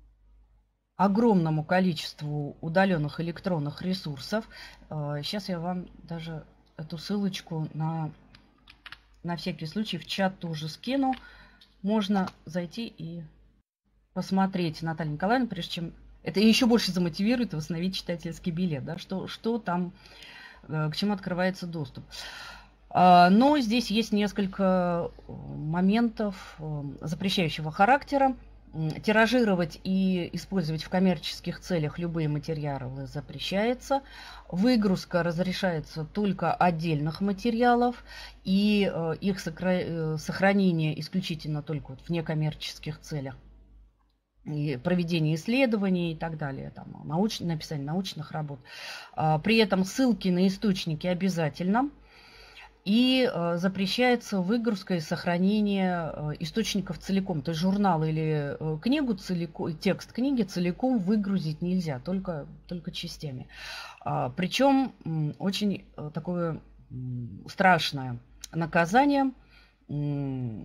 огромному количеству удаленных электронных ресурсов. Сейчас я вам даже эту ссылочку на, на всякий случай в чат тоже скину. Можно зайти и посмотреть, Наталья Николаевна, прежде чем... Это еще больше замотивирует восстановить читательский билет, да, что, что там, к чему открывается доступ. Но здесь есть несколько моментов запрещающего характера. Тиражировать и использовать в коммерческих целях любые материалы запрещается. Выгрузка разрешается только отдельных материалов, и их сохранение исключительно только в некоммерческих целях. И проведение исследований и так далее, там, науч... написание научных работ. При этом ссылки на источники обязательно. И э, запрещается выгрузка и сохранение э, источников целиком. То есть журнал или э, книгу целиком, текст книги целиком выгрузить нельзя, только, только частями. А, причем м, очень э, такое м, страшное наказание м,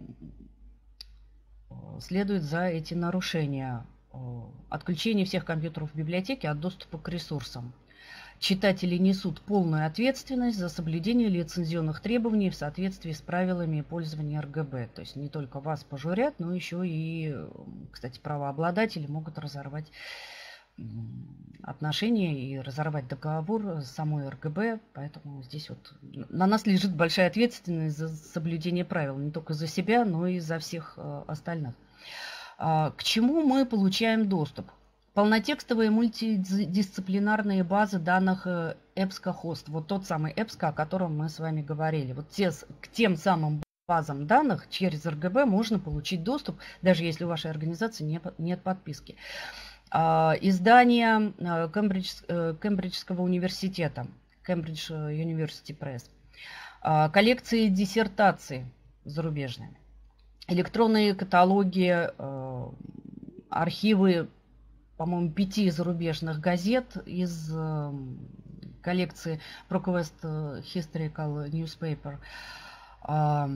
следует за эти нарушения. Э, отключение всех компьютеров в библиотеке от доступа к ресурсам. Читатели несут полную ответственность за соблюдение лицензионных требований в соответствии с правилами пользования эр гэ бэ. То есть не только вас пожурят, но еще и, кстати, правообладатели могут разорвать отношения и разорвать договор с самой эр гэ бэ. Поэтому здесь вот на нас лежит большая ответственность за соблюдение правил. Не только за себя, но и за всех остальных. К чему мы получаем доступ? Полнотекстовые мультидисциплинарные базы данных EBSCOhost. Вот тот самый EBSCO, о котором мы с вами говорили. Вот те, к тем самым базам данных через эр гэ бэ можно получить доступ, даже если у вашей организации не, нет подписки. Издания Кембридж, Кембриджского университета, Cambridge University Press. Коллекции диссертаций зарубежные. Электронные каталоги, архивы, по-моему, пяти зарубежных газет из э, коллекции ProQuest Historical Newspaper. Э,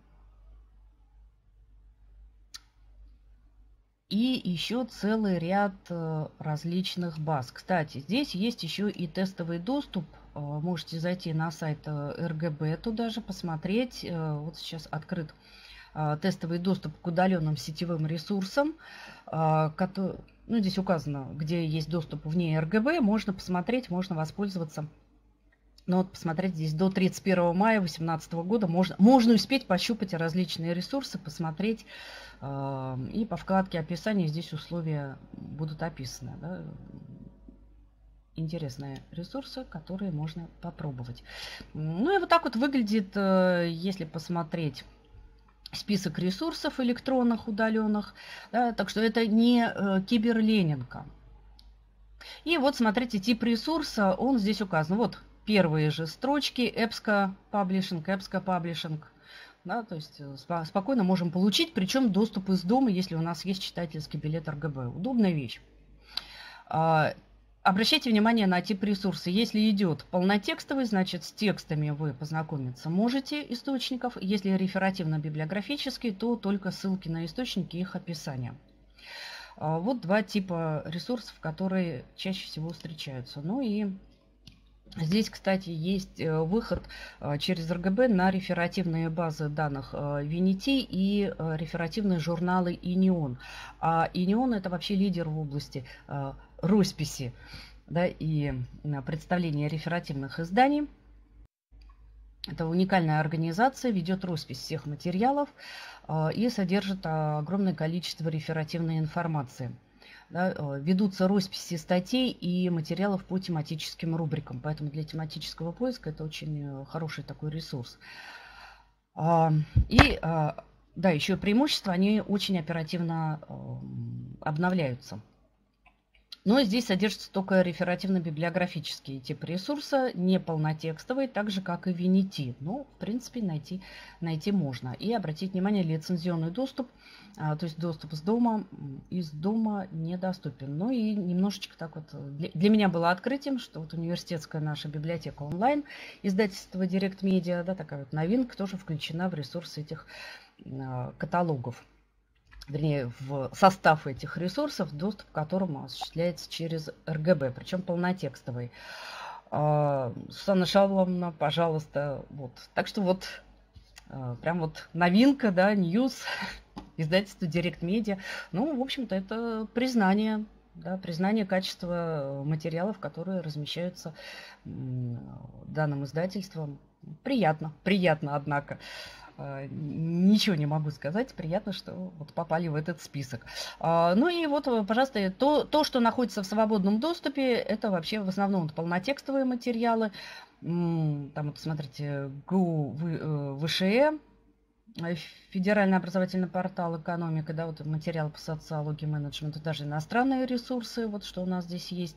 и еще целый ряд э, различных баз. Кстати, здесь есть еще и тестовый доступ. Э, можете зайти на сайт эр гэ бэ, туда же посмотреть. Э, вот сейчас открыт э, тестовый доступ к удаленным сетевым ресурсам, э, который... Ну, здесь указано, где есть доступ вне эр гэ бэ, можно посмотреть, можно воспользоваться. Но вот посмотреть здесь до тридцать первого мая две тысячи восемнадцатого года можно, можно успеть пощупать различные ресурсы, посмотреть. Э, и по вкладке описания здесь условия будут описаны. Да? Интересные ресурсы, которые можно попробовать. Ну и вот так вот выглядит, э, если посмотреть... список ресурсов электронных, удаленных. Да, так что это не э, киберленинка. И вот смотрите, тип ресурса, он здесь указан. Вот первые же строчки, EBSCO Publishing, EBSCO Publishing. Да, то есть спо спокойно можем получить, причем доступ из дома, если у нас есть читательский билет эр гэ бэ. Удобная вещь. А, обращайте внимание на тип ресурса. Если идет полнотекстовый, значит с текстами вы познакомиться можете источников. Если реферативно-библиографический, то только ссылки на источники и их описания. Вот два типа ресурсов, которые чаще всего встречаются. Ну и здесь, кстати, есть выход через эр гэ бэ на реферативные базы данных Винити и реферативные журналы Инион. А Инион это вообще лидер в области росписи, да, и представления реферативных изданий. Это уникальная организация, ведет роспись всех материалов э, и содержит огромное количество реферативной информации. Да, э, ведутся росписи статей и материалов по тематическим рубрикам, поэтому для тематического поиска это очень хороший такой ресурс. Э, и э, да, еще преимущество, они очень оперативно э, обновляются. Но здесь содержится только реферативно-библиографический тип ресурса, не полнотекстовый, так же, как и Винити. Но, в принципе, найти, найти можно. И обратить внимание, лицензионный доступ, а, то есть доступ с дома, из дома недоступен. Ну и немножечко так вот, для, для меня было открытием, что вот университетская наша библиотека онлайн, издательство Direct Media, да, такая вот новинка, тоже включена в ресурсы этих а, каталогов. вернее, в состав этих ресурсов, доступ к которым осуществляется через эр гэ бэ, причем полнотекстовый. Сусанна Шавловна, пожалуйста, вот. Так что вот прям вот новинка, да, Ньюс, издательство Директ Медиа. Ну, в общем-то, это признание, да, признание качества материалов, которые размещаются данным издательством. Приятно, приятно, однако. Ничего не могу сказать. Приятно, что вот попали в этот список. Ну и вот, пожалуйста, то, то, что находится в свободном доступе, это вообще в основном полнотекстовые материалы. Там вот, смотрите, ГУ ВШЭ, Федеральный образовательный портал «Экономика», да, вот материалы по социологии, менеджменту, даже иностранные ресурсы, вот что у нас здесь есть.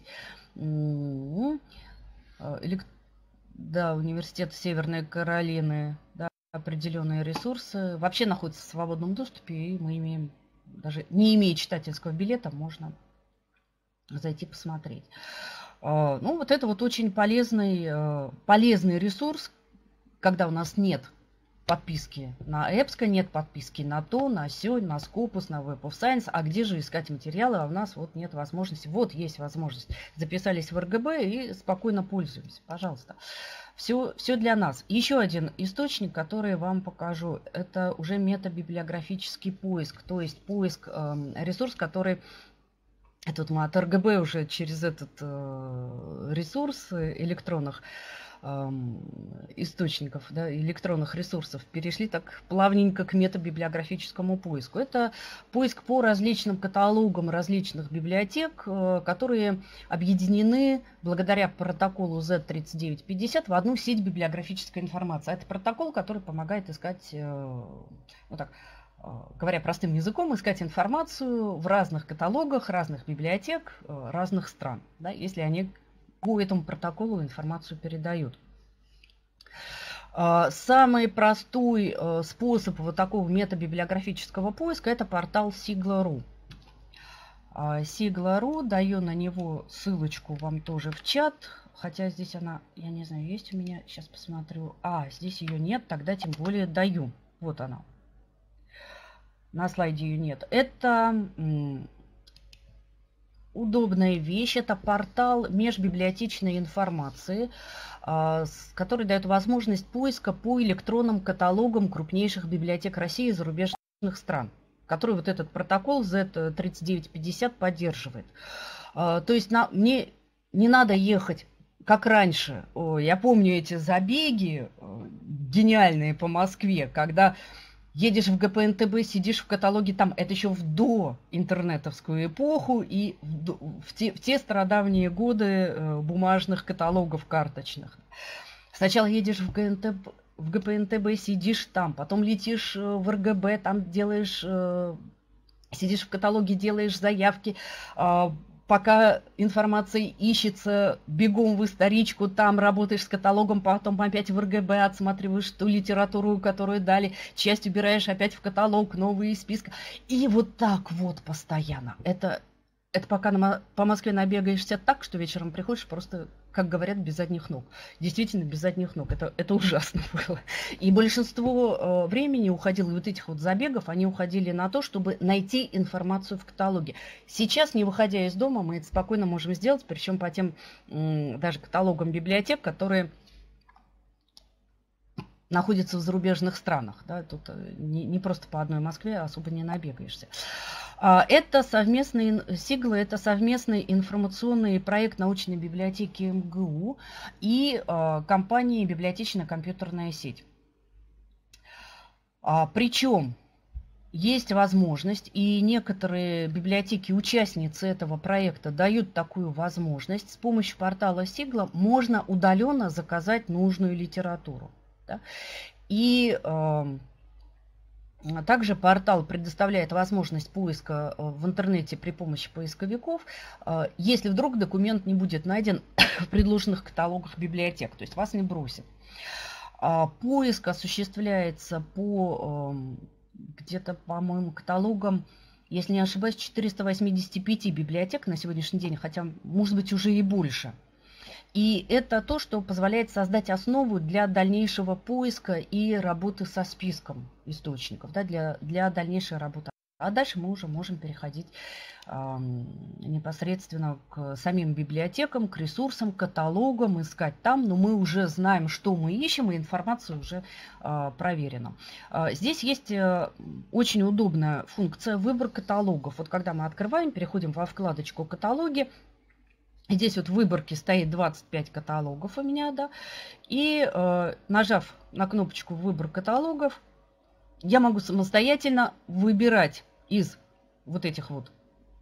Да, университет Северной Каролины, да, определенные ресурсы вообще находятся в свободном доступе, и мы имеем, даже не имея читательского билета, можно зайти посмотреть. Ну, вот это вот очень полезный, полезный ресурс, когда у нас нет подписки на EBSCO, нет подписки на то, на сё, на Scopus, на Web of Science. А где же искать материалы? А у нас вот нет возможности. Вот есть возможность. Записались в эр гэ бэ и спокойно пользуемся. Пожалуйста. Все, все для нас. Еще один источник, который вам покажу, это уже метабиблиографический поиск. То есть поиск, э, ресурс, который... Это вот мы от эр гэ бэ уже через этот э, ресурс электронных источников, да, электронных ресурсов перешли так плавненько к метабиблиографическому поиску. Это поиск по различным каталогам различных библиотек, которые объединены благодаря протоколу зет тридцать девять пятьдесят в одну сеть библиографической информации. Это протокол, который помогает искать, ну так, говоря простым языком, искать информацию в разных каталогах, разных библиотек, разных стран, да, если они по этому протоколу информацию передают. Самый простой способ вот такого метабиблиографического поиска — это портал Сигла точка ру. Сигла точка ру, даю на него ссылочку вам тоже в чат, хотя здесь она, я не знаю, есть у меня, сейчас посмотрю. А, здесь ее нет, тогда тем более даю. Вот она. На слайде ее нет. Это... удобная вещь, это портал межбиблиотечной информации, который дает возможность поиска по электронным каталогам крупнейших библиотек России и зарубежных стран, который вот этот протокол зет тридцать девять пятьдесят поддерживает. То есть на, мне не надо ехать, как раньше. О, я помню эти забеги гениальные по Москве, когда... едешь в гэ пэ эн тэ бэ, сидишь в каталоге там, это еще в доинтернетовскую эпоху и в, в, те, в те стародавние годы э, бумажных каталогов карточных. Сначала едешь в, гэ эн тэ бэ, в гэ пэ эн тэ бэ, сидишь там, потом летишь в эр гэ бэ, там делаешь, э, сидишь в каталоге, делаешь заявки, э, пока информация ищется, бегом в историчку, там работаешь с каталогом, потом опять в эр гэ бэ отсматриваешь ту литературу, которую дали, часть убираешь опять в каталог, новые списки. И вот так вот постоянно. Это, это пока на, по Москве набегаешься так, что вечером приходишь просто, как говорят, без задних ног. Действительно, без задних ног. Это, это ужасно было. И большинство э, времени уходило, вот этих вот забегов, они уходили на то, чтобы найти информацию в каталоге. Сейчас, не выходя из дома, мы это спокойно можем сделать, причем по тем э, даже каталогам библиотек, которые находятся в зарубежных странах. Да? Тут не, не просто по одной Москве особо не набегаешься. Это совместный, Сигла, это совместный информационный проект научной библиотеки эм гэ у и э, компании «Библиотечная компьютерная сеть». А, причем есть возможность, и некоторые библиотеки-участницы этого проекта дают такую возможность, с помощью портала Сигла можно удаленно заказать нужную литературу. Да? И... Э, Также портал предоставляет возможность поиска в интернете при помощи поисковиков, если вдруг документ не будет найден в предложенных каталогах библиотек, то есть вас не бросит. Поиск осуществляется по где-то, по-моему, каталогам, если не ошибаюсь, четыреста восемьдесят пять библиотек на сегодняшний день, хотя, может быть, уже и больше. И это то, что позволяет создать основу для дальнейшего поиска и работы со списком источников, да, для, для дальнейшей работы А дальше мы уже можем переходить э, непосредственно к самим библиотекам, к ресурсам, к каталогам, искать там. Но мы уже знаем, что мы ищем, и информация уже э, проверена. Э, здесь есть э, очень удобная функция выбор каталогов. Вот когда мы открываем, переходим во вкладочку «Каталоги». Здесь вот в выборке стоит двадцать пять каталогов у меня, да. И э, нажав на кнопочку «Выбор каталогов», я могу самостоятельно выбирать из вот этих вот,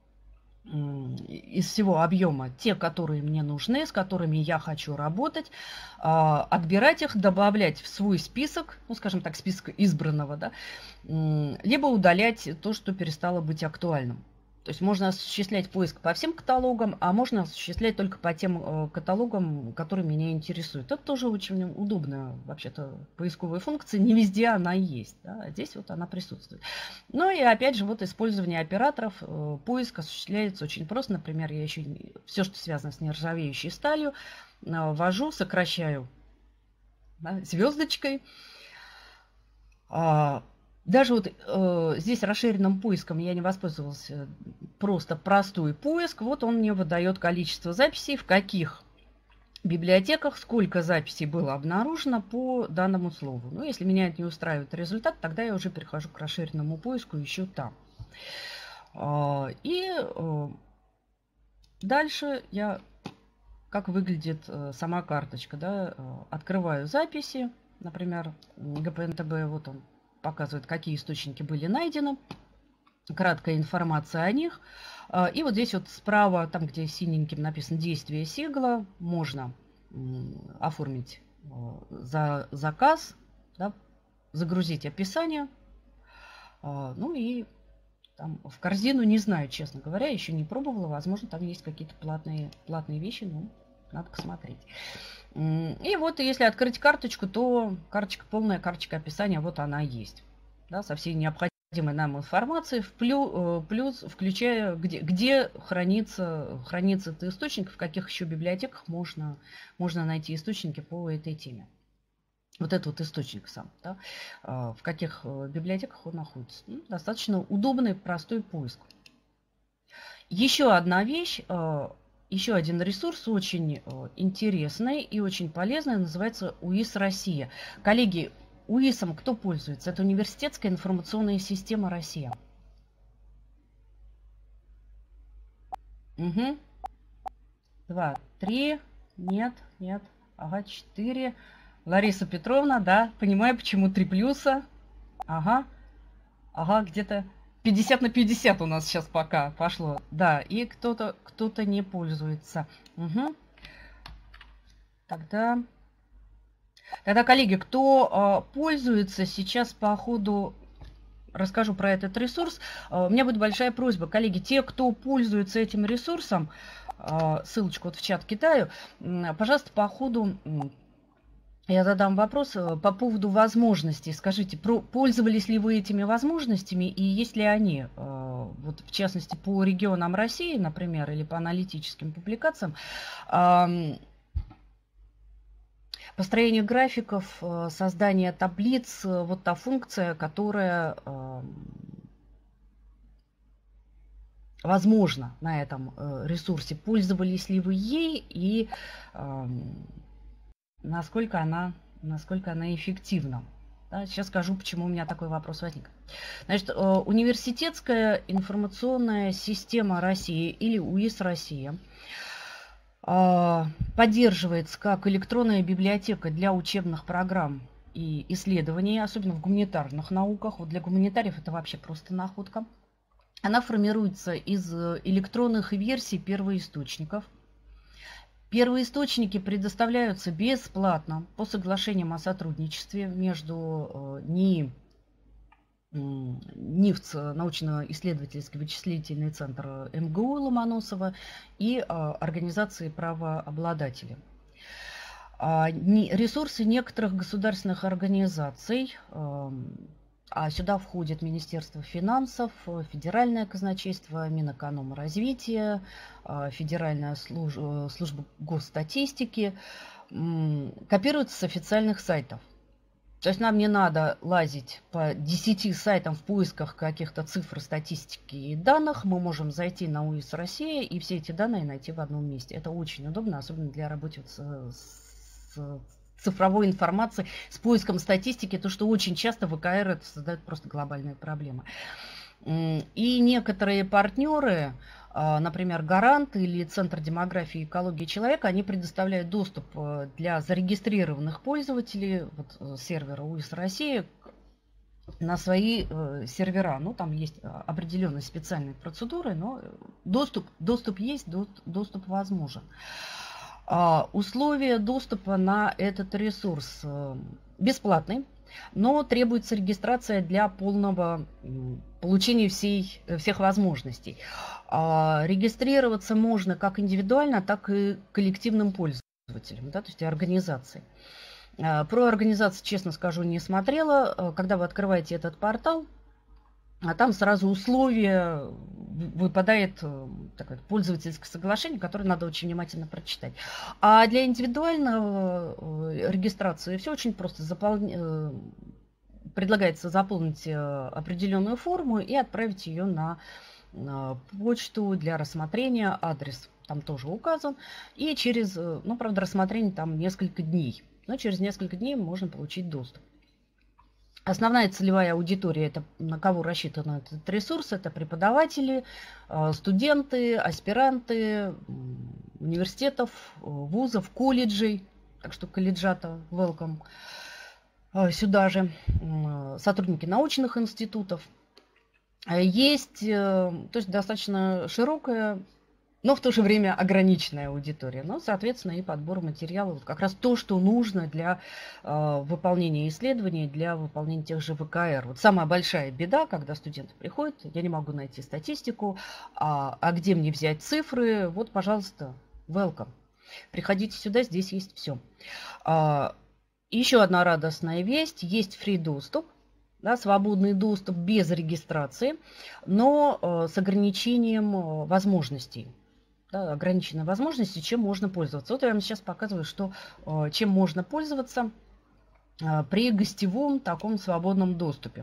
из всего объема те, которые мне нужны, с которыми я хочу работать, отбирать их, добавлять в свой список, ну, скажем так, список избранного, да, либо удалять то, что перестало быть актуальным. То есть можно осуществлять поиск по всем каталогам, а можно осуществлять только по тем каталогам, которые меня интересуют. Это тоже очень удобная вообще-то поисковая функция. Не везде она есть. Да? А здесь вот она присутствует. Ну и опять же, вот использование операторов. Поиск осуществляется очень просто. Например, я еще все, что связано с нержавеющей сталью, ввожу, сокращаю, да, звездочкой. Даже вот э, здесь расширенным поиском я не воспользовалась, просто простой поиск. Вот он мне выдает количество записей, в каких библиотеках, сколько записей было обнаружено по данному слову. Ну, если меня это не устраивает результат, тогда я уже перехожу к расширенному поиску еще там. Э, и э, дальше я, как выглядит э, сама карточка, да, э, открываю записи, например, гэ пэ эн тэ бэ, вот он показывает, какие источники были найдены, краткая информация о них. И вот здесь вот справа, там, где синеньким написано «Действие Сигла», можно оформить за заказ, да, загрузить описание. Ну и там в корзину, не знаю, честно говоря, еще не пробовала. Возможно, там есть какие-то платные, платные вещи, но надо посмотреть. И вот если открыть карточку, то карточка, полная карточка описания, вот она есть. Да, со всей необходимой нам информацией, в плюс, плюс включая, где, где хранится, хранится этот источник, в каких еще библиотеках можно, можно найти источники по этой теме. Вот этот вот источник сам, да, в каких библиотеках он находится. Ну, достаточно удобный, простой поиск. Еще одна вещь. Еще один ресурс очень интересный и очень полезный, называется УИС Россия. Коллеги, УИСом кто пользуется? Это Университетская информационная система Россия. Угу. Два, три, нет, нет, ага, четыре. Лариса Петровна, да, понимаю, почему три плюса. Ага, ага, где-то пятьдесят на пятьдесят у нас сейчас пока пошло. Да, и кто-то кто-то не пользуется. Угу. Тогда, тогда, коллеги, кто э, пользуется, сейчас по ходу расскажу про этот ресурс. Э, у меня будет большая просьба, коллеги, те, кто пользуется этим ресурсом, э, ссылочку вот в чат кидаю, э, пожалуйста, по ходу... Я задам вопрос по поводу возможностей. Скажите, пользовались ли вы этими возможностями и есть ли они, вот в частности, по регионам России, например, или по аналитическим публикациям, построение графиков, создание таблиц, вот та функция, которая возможна на этом ресурсе. Пользовались ли вы ей и... насколько она, насколько она эффективна. Да, сейчас скажу, почему у меня такой вопрос возник. Значит, Университетская информационная система России или УИС Россия поддерживается как электронная библиотека для учебных программ и исследований, особенно в гуманитарных науках. Вот для гуманитариев это вообще просто находка. Она формируется из электронных версий первоисточников. Первоисточники предоставляются бесплатно по соглашениям о сотрудничестве между НИИ, НИФЦ, научно-исследовательский вычислительный центр эм гэ у Ломоносова, и организации правообладателей. Ресурсы некоторых государственных организаций, а сюда входит Министерство финансов, Федеральное казначейство, Минэкономразвития, Федеральная служба, служба госстатистики, копируются с официальных сайтов. То есть нам не надо лазить по десяти сайтам в поисках каких-то цифр, статистики и данных. Мы можем зайти на УИС России и все эти данные найти в одном месте. Это очень удобно, особенно для работы с, с цифровой информацией, с поиском статистики, то что очень часто вэ ка эр это создает просто глобальные проблемы. И некоторые партнеры, например, Гарант или Центр демографии и экологии человека, они предоставляют доступ для зарегистрированных пользователей вот, сервера УИС России на свои э, сервера. Ну, там есть определенные специальные процедуры, но доступ, доступ есть, доступ, доступ возможен. А, условия доступа на этот ресурс э, бесплатный, но требуется регистрация для полного получения всей, всех возможностей. А, регистрироваться можно как индивидуально, так и коллективным пользователям, да, то есть и организацией. Про организацию, честно скажу, не смотрела. Когда вы открываете этот портал, а там сразу условия, выпадает такое пользовательское соглашение, которое надо очень внимательно прочитать. А для индивидуального регистрации все очень просто. Запол... Предлагается заполнить определенную форму и отправить ее на почту для рассмотрения. Адрес там тоже указан. И через, ну, правда, рассмотрение там несколько дней. Но через несколько дней можно получить доступ. Основная целевая аудитория, это на кого рассчитан этот ресурс, это преподаватели, студенты, аспиранты университетов, вузов, колледжей. Так что колледжата welcome сюда же. Сотрудники научных институтов. Есть, то есть достаточно широкая, но в то же время ограниченная аудитория. Но, соответственно, и подбор материалов. Как раз то, что нужно для э, выполнения исследований, для выполнения тех же вэ ка эр. Вот самая большая беда, когда студенты приходят, я не могу найти статистику, а, а где мне взять цифры? Вот, пожалуйста, welcome. Приходите сюда, здесь есть все. А, еще одна радостная весть. Есть фри-доступ. Да, свободный доступ без регистрации, но э, с ограничением э, возможностей. Да, ограниченные возможности, чем можно пользоваться. Вот я вам сейчас показываю, что, э, чем можно пользоваться э, при гостевом таком свободном доступе.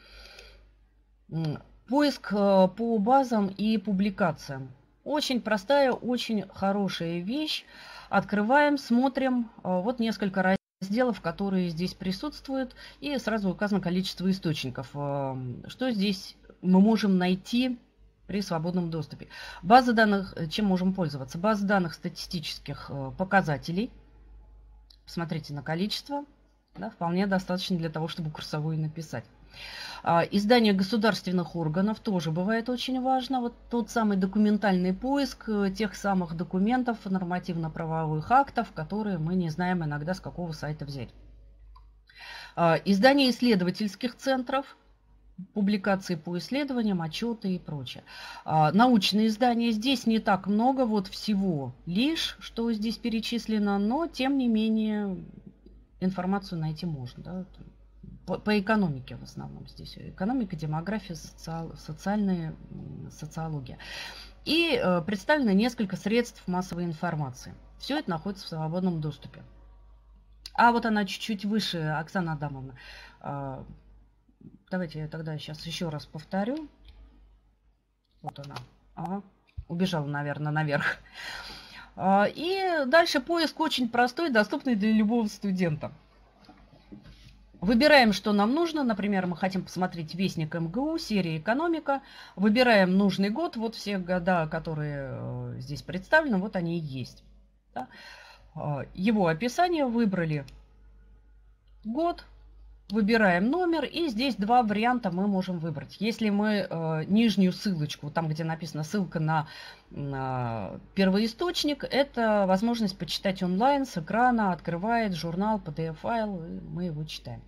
Поиск э, по базам и публикациям. Очень простая, очень хорошая вещь. Открываем, смотрим. Э, вот несколько разделов. разделов, которые здесь присутствуют, и сразу указано количество источников. Что здесь мы можем найти при свободном доступе? База данных, чем можем пользоваться? База данных статистических показателей. Посмотрите на количество. Да, вполне достаточно для того, чтобы курсовую написать. Издание государственных органов тоже бывает очень важно. Вот тот самый документальный поиск тех самых документов, нормативно-правовых актов, которые мы не знаем иногда с какого сайта взять. Издание исследовательских центров, публикации по исследованиям, отчеты и прочее. Научные издания здесь не так много, вот всего лишь, что здесь перечислено, но тем не менее информацию найти можно. Да? По экономике в основном здесь. Экономика, демография, социал, социальная социология. И э, представлено несколько средств массовой информации. Все это находится в свободном доступе. А вот она чуть-чуть выше, Оксана Адамовна. Э, давайте я тогда сейчас еще раз повторю. Вот она. Ага. Убежала, наверное, наверх. Э, и дальше поиск очень простой, доступный для любого студента. Выбираем, что нам нужно. Например, мы хотим посмотреть Вестник эм гэ у, серия «Экономика». Выбираем нужный год. Вот все года, которые здесь представлены, вот они и есть. Да? Его описание. Выбрали год. Выбираем номер. И здесь два варианта мы можем выбрать. Если мы э, нижнюю ссылочку, там, где написано ссылка на, на первоисточник, это возможность почитать онлайн с экрана, открывает журнал, пи ди эф-файл, и мы его читаем.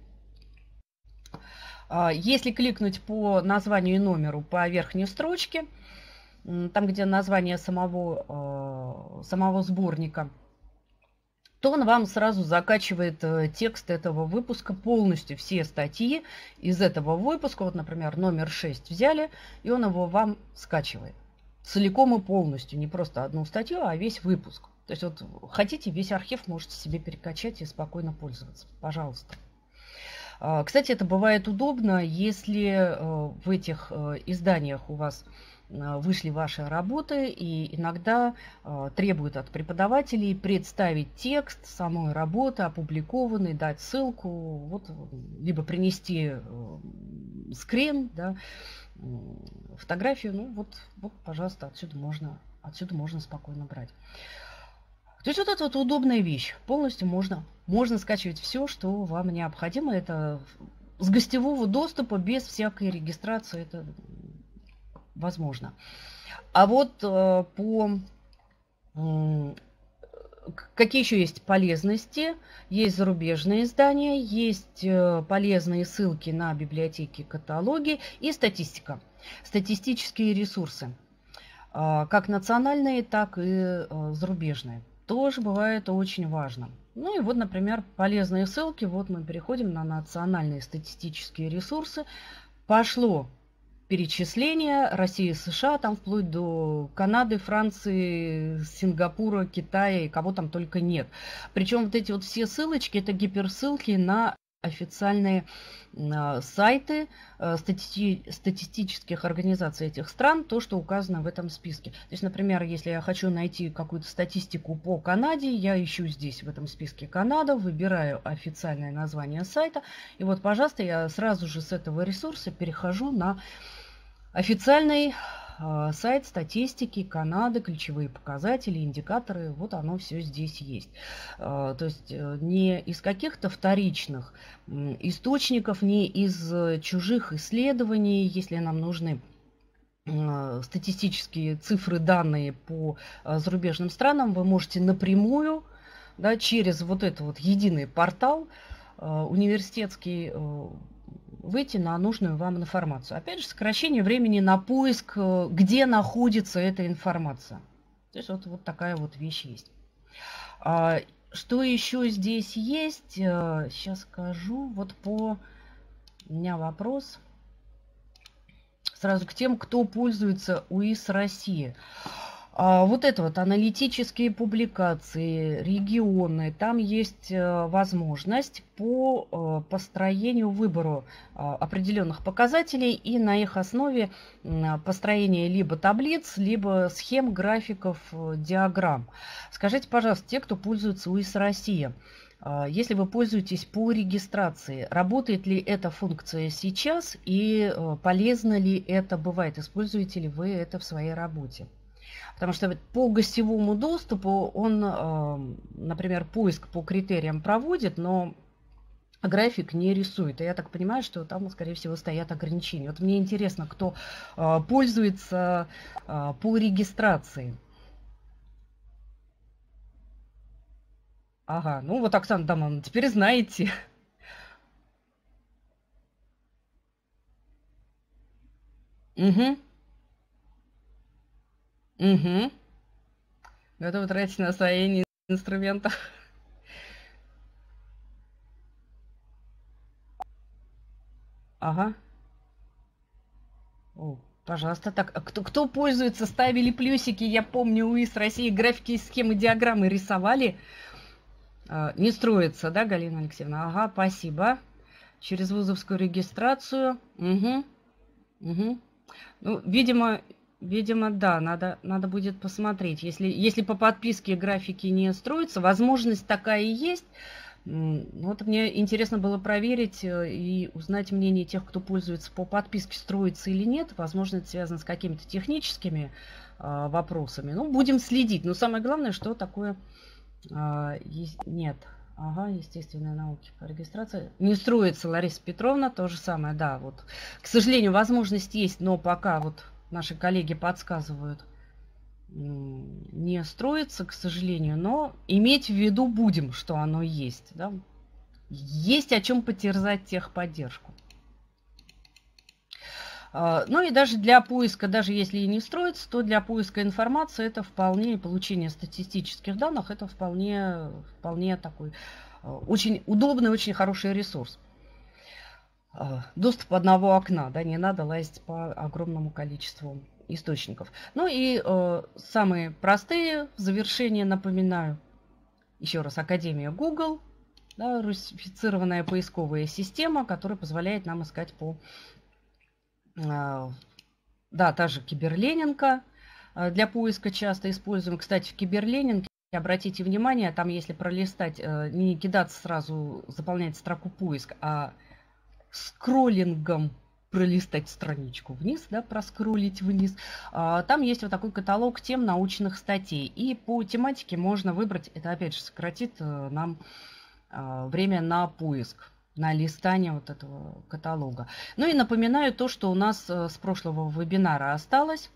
Если кликнуть по названию и номеру по верхней строчке, там, где название самого, самого сборника, то он вам сразу закачивает текст этого выпуска, полностью все статьи из этого выпуска. Вот, например, номер шесть взяли, и он его вам скачивает. Целиком и полностью, не просто одну статью, а весь выпуск. То есть вот хотите, весь архив можете себе перекачать и спокойно пользоваться. Пожалуйста. Кстати, это бывает удобно, если в этих изданиях у вас вышли ваши работы, и иногда требуют от преподавателей представить текст самой работы, опубликованный, дать ссылку, вот, либо принести скрин, да, фотографию. Ну вот, вот, пожалуйста, отсюда можно, отсюда можно спокойно брать. То есть вот это вот удобная вещь. Полностью можно, можно скачивать все, что вам необходимо. Это с гостевого доступа, без всякой регистрации, это возможно. А вот э, по... Э, какие еще есть полезности? Есть зарубежные издания, есть э, полезные ссылки на библиотеки, каталоги и статистика. Статистические ресурсы. Э, как национальные, так и э, зарубежные. Тоже бывает очень важно. Ну и вот, например, полезные ссылки. Вот мы переходим на национальные статистические ресурсы. Пошло перечисление России, США, там вплоть до Канады, Франции, Сингапура, Китая и кого там только нет. Причем вот эти вот все ссылочки, это гиперссылки на официальные э, сайты э, стати статистических организаций этих стран, то, что указано в этом списке. То есть, например, если я хочу найти какую-то статистику по Канаде, я ищу здесь в этом списке Канада, выбираю официальное название сайта, и вот, пожалуйста, я сразу же с этого ресурса перехожу на официальный э, сайт статистики Канады, ключевые показатели, индикаторы, вот оно все здесь есть. Э, то есть э, не из каких-то вторичных э, источников, не из э, чужих исследований, если нам нужны э, статистические цифры, данные по э, зарубежным странам, вы можете напрямую, да, через вот этот вот единый портал э, университетский, э, выйти на нужную вам информацию. Опять же, сокращение времени на поиск, где находится эта информация. То есть вот, вот такая вот вещь есть. А, что еще здесь есть? Сейчас скажу. Вот по... У меня вопрос сразу к тем, кто пользуется УИС России. Вот это вот аналитические публикации, регионы, там есть возможность по построению, выбору определенных показателей и на их основе построение либо таблиц, либо схем, графиков, диаграмм. Скажите, пожалуйста, те, кто пользуется УИС Россия, если вы пользуетесь по регистрации, работает ли эта функция сейчас и полезно ли это бывает? Используете ли вы это в своей работе? Потому что по гостевому доступу он, например, поиск по критериям проводит, но график не рисует. И я так понимаю, что там, скорее всего, стоят ограничения. Вот мне интересно, кто пользуется по регистрации. Ага, ну вот, Оксана Дамановна, теперь знаете. Угу. Угу. Готовы тратить на освоение инструментов. Ага. О, пожалуйста. Так, а кто, кто пользуется, ставили плюсики, я помню, УИС России графики, схемы, диаграммы рисовали. А, не строится, да, Галина Алексеевна? Ага, спасибо. Через вузовскую регистрацию. Угу. Угу. Ну, видимо... Видимо, да, надо, надо будет посмотреть. Если, если по подписке графики не строятся, возможность такая и есть. Вот мне интересно было проверить и узнать мнение тех, кто пользуется по подписке, строится или нет. Возможно, это связано с какими-то техническими а, вопросами. Ну, будем следить. Но самое главное, что такое а, есть, нет. Ага, естественные науки по регистрации. Не строится, Лариса Петровна, то же самое, да. Вот. К сожалению, возможность есть, но пока вот... Наши коллеги подсказывают, не строится, к сожалению, но иметь в виду будем, что оно есть. Да? Есть о чем потерзать техподдержку. Ну и даже для поиска, даже если и не строится, то для поиска информации это вполне, получение статистических данных, это вполне, вполне такой очень удобный, очень хороший ресурс. Доступ одного окна, да, не надо лазить по огромному количеству источников. Ну и э, самые простые в завершение напоминаю, еще раз, Академия Google, Да, русифицированная поисковая система, которая позволяет нам искать по... Да, та же Киберленинка для поиска часто используем. Кстати, в Киберленинке, обратите внимание, там если пролистать, не кидаться сразу, заполнять строку поиск, а скроллингом пролистать страничку вниз, да, проскроллить вниз. Там есть вот такой каталог тем научных статей. И по тематике можно выбрать, это опять же сократит нам время на поиск, на листание вот этого каталога. Ну и напоминаю то, что у нас с прошлого вебинара осталось.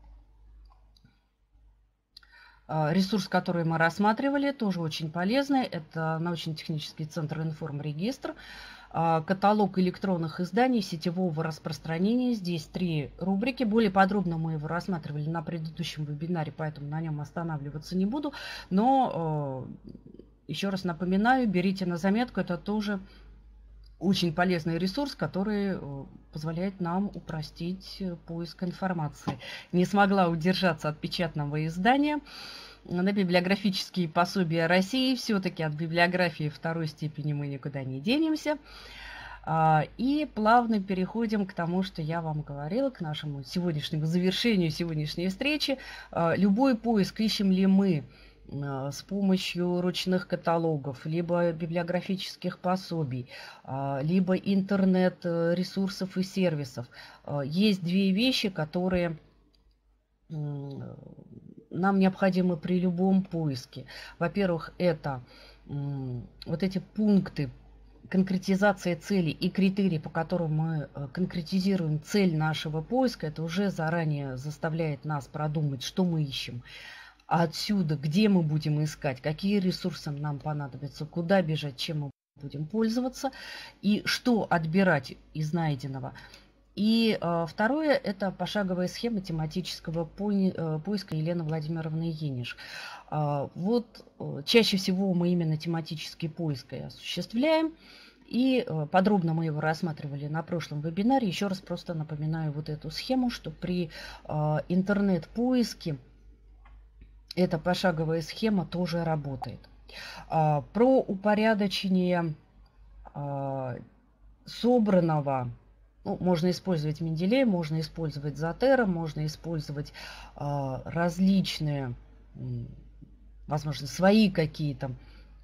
Ресурс, который мы рассматривали, тоже очень полезный. Это научно-технический центр Информрегистр. Каталог электронных изданий сетевого распространения. Здесь три рубрики. Более подробно мы его рассматривали на предыдущем вебинаре, поэтому на нем останавливаться не буду. Но еще раз напоминаю, берите на заметку, это тоже очень полезный ресурс, который позволяет нам упростить поиск информации. Не смогла удержаться от печатного издания. На библиографические пособия России. Все-таки от библиографии второй степени мы никуда не денемся. И плавно переходим к тому, что я вам говорила, к нашему сегодняшнему завершению сегодняшней встречи. Любой поиск, ищем ли мы с помощью ручных каталогов, либо библиографических пособий, либо интернет-ресурсов и сервисов. Есть две вещи, которые нам необходимы при любом поиске. Во-первых, это вот эти пункты конкретизации целей и критерий, по которым мы конкретизируем цель нашего поиска. Это уже заранее заставляет нас продумать, что мы ищем. А отсюда, где мы будем искать, какие ресурсы нам понадобятся, куда бежать, чем мы будем пользоваться и что отбирать из найденного. И э, второе – это пошаговая схема тематического по, э, поиска Елены Владимировны Ениш. Э, вот э, чаще всего мы именно тематический поиск и осуществляем. И э, подробно мы его рассматривали на прошлом вебинаре. Еще раз просто напоминаю вот эту схему, что при э, интернет-поиске эта пошаговая схема тоже работает. Э, про упорядочение э, собранного. Ну, можно использовать Менделей, можно использовать Зотера, можно использовать э, различные, э, возможно, свои какие-то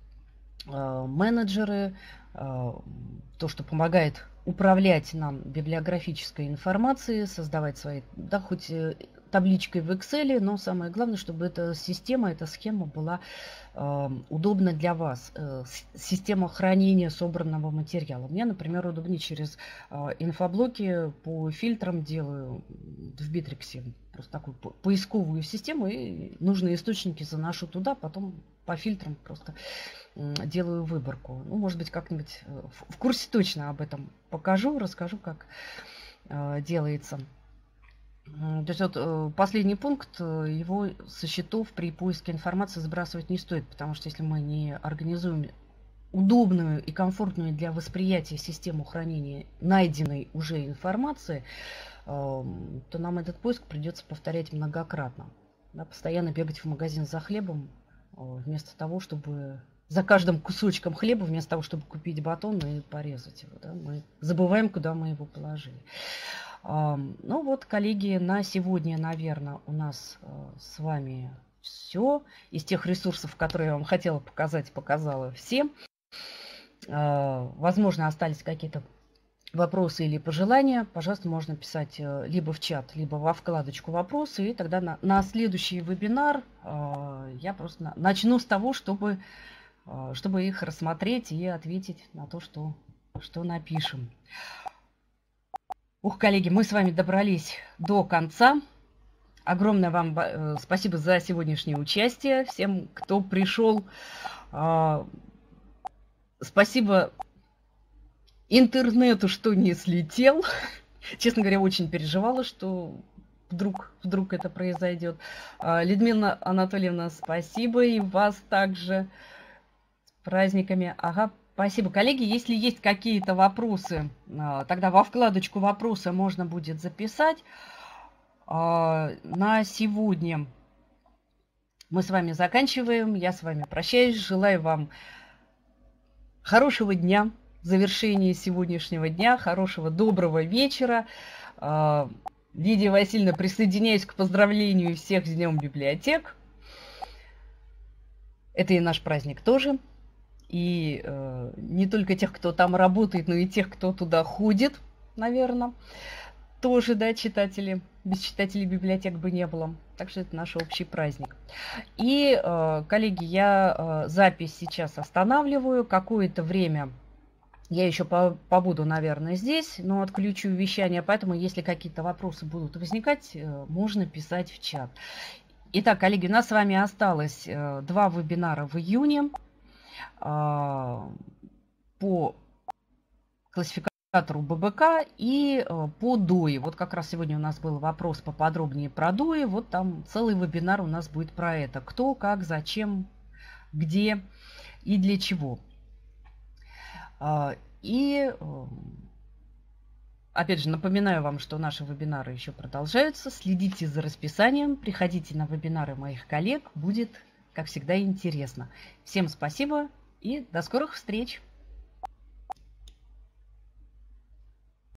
э, менеджеры, э, то, что помогает управлять нам библиографической информацией, создавать свои, да, хоть табличкой в Excel, но самое главное, чтобы эта система, эта схема была э, удобна для вас. Э, система хранения собранного материала. Мне, например, удобнее через э, инфоблоки по фильтрам делаю в Битриксе просто такую поисковую систему и нужные источники заношу туда, потом по фильтрам просто э, делаю выборку. Ну, может быть, как-нибудь э, в, в курсе точно об этом покажу, расскажу, как э, делается. То есть вот последний пункт, его со счетов при поиске информации сбрасывать не стоит, потому что если мы не организуем удобную и комфортную для восприятия систему хранения найденной уже информации, то нам этот поиск придется повторять многократно. Да, постоянно бегать в магазин за хлебом, вместо того, чтобы за каждым кусочком хлеба, вместо того, чтобы купить батон и порезать его. Да, мы забываем, куда мы его положили. Ну вот, коллеги, на сегодня, наверное, у нас с вами все. Из тех ресурсов, которые я вам хотела показать, показала все. Возможно, остались какие-то вопросы или пожелания. Пожалуйста, можно писать либо в чат, либо во вкладочку «Вопросы». И тогда на, на следующий вебинар я просто начну с того, чтобы, чтобы их рассмотреть и ответить на то, что, что напишем. Ух, коллеги, мы с вами добрались до конца. Огромное вам э, спасибо за сегодняшнее участие. Всем, кто пришел. Э, спасибо интернету, что не слетел. Честно говоря, очень переживала, что вдруг, вдруг это произойдет. Э, Людмила Анатольевна, спасибо. И вас также с праздниками. Ага. Спасибо, коллеги. Если есть какие-то вопросы, тогда во вкладочку «Вопросы» можно будет записать. На сегодня мы с вами заканчиваем. Я с вами прощаюсь. Желаю вам Хорошего дня, завершения сегодняшнего дня, хорошего доброго вечера. Лидия Васильевна, присоединяюсь к поздравлению всех с Днем библиотек. Это и наш праздник тоже. И э, не только тех, кто там работает, но и тех, кто туда ходит, наверное. Тоже, да, читатели. Без читателей библиотек бы не было. Так что это наш общий праздник. И, э, коллеги, я э, запись сейчас останавливаю. Какое-то время я еще побуду, наверное, здесь, но отключу вещание. Поэтому, если какие-то вопросы будут возникать, э, можно писать в чат. Итак, коллеги, у нас с вами осталось э, два вебинара в июне э, по классификатору бэ бэ ка и э, по ДОИ. Вот как раз сегодня у нас был вопрос поподробнее про ДОИ. Вот там целый вебинар у нас будет про это. Кто, как, зачем, где и для чего. Э, и... Э, Опять же, напоминаю вам, что наши вебинары еще продолжаются. Следите за расписанием, приходите на вебинары моих коллег. Будет, как всегда, интересно. Всем спасибо и до скорых встреч!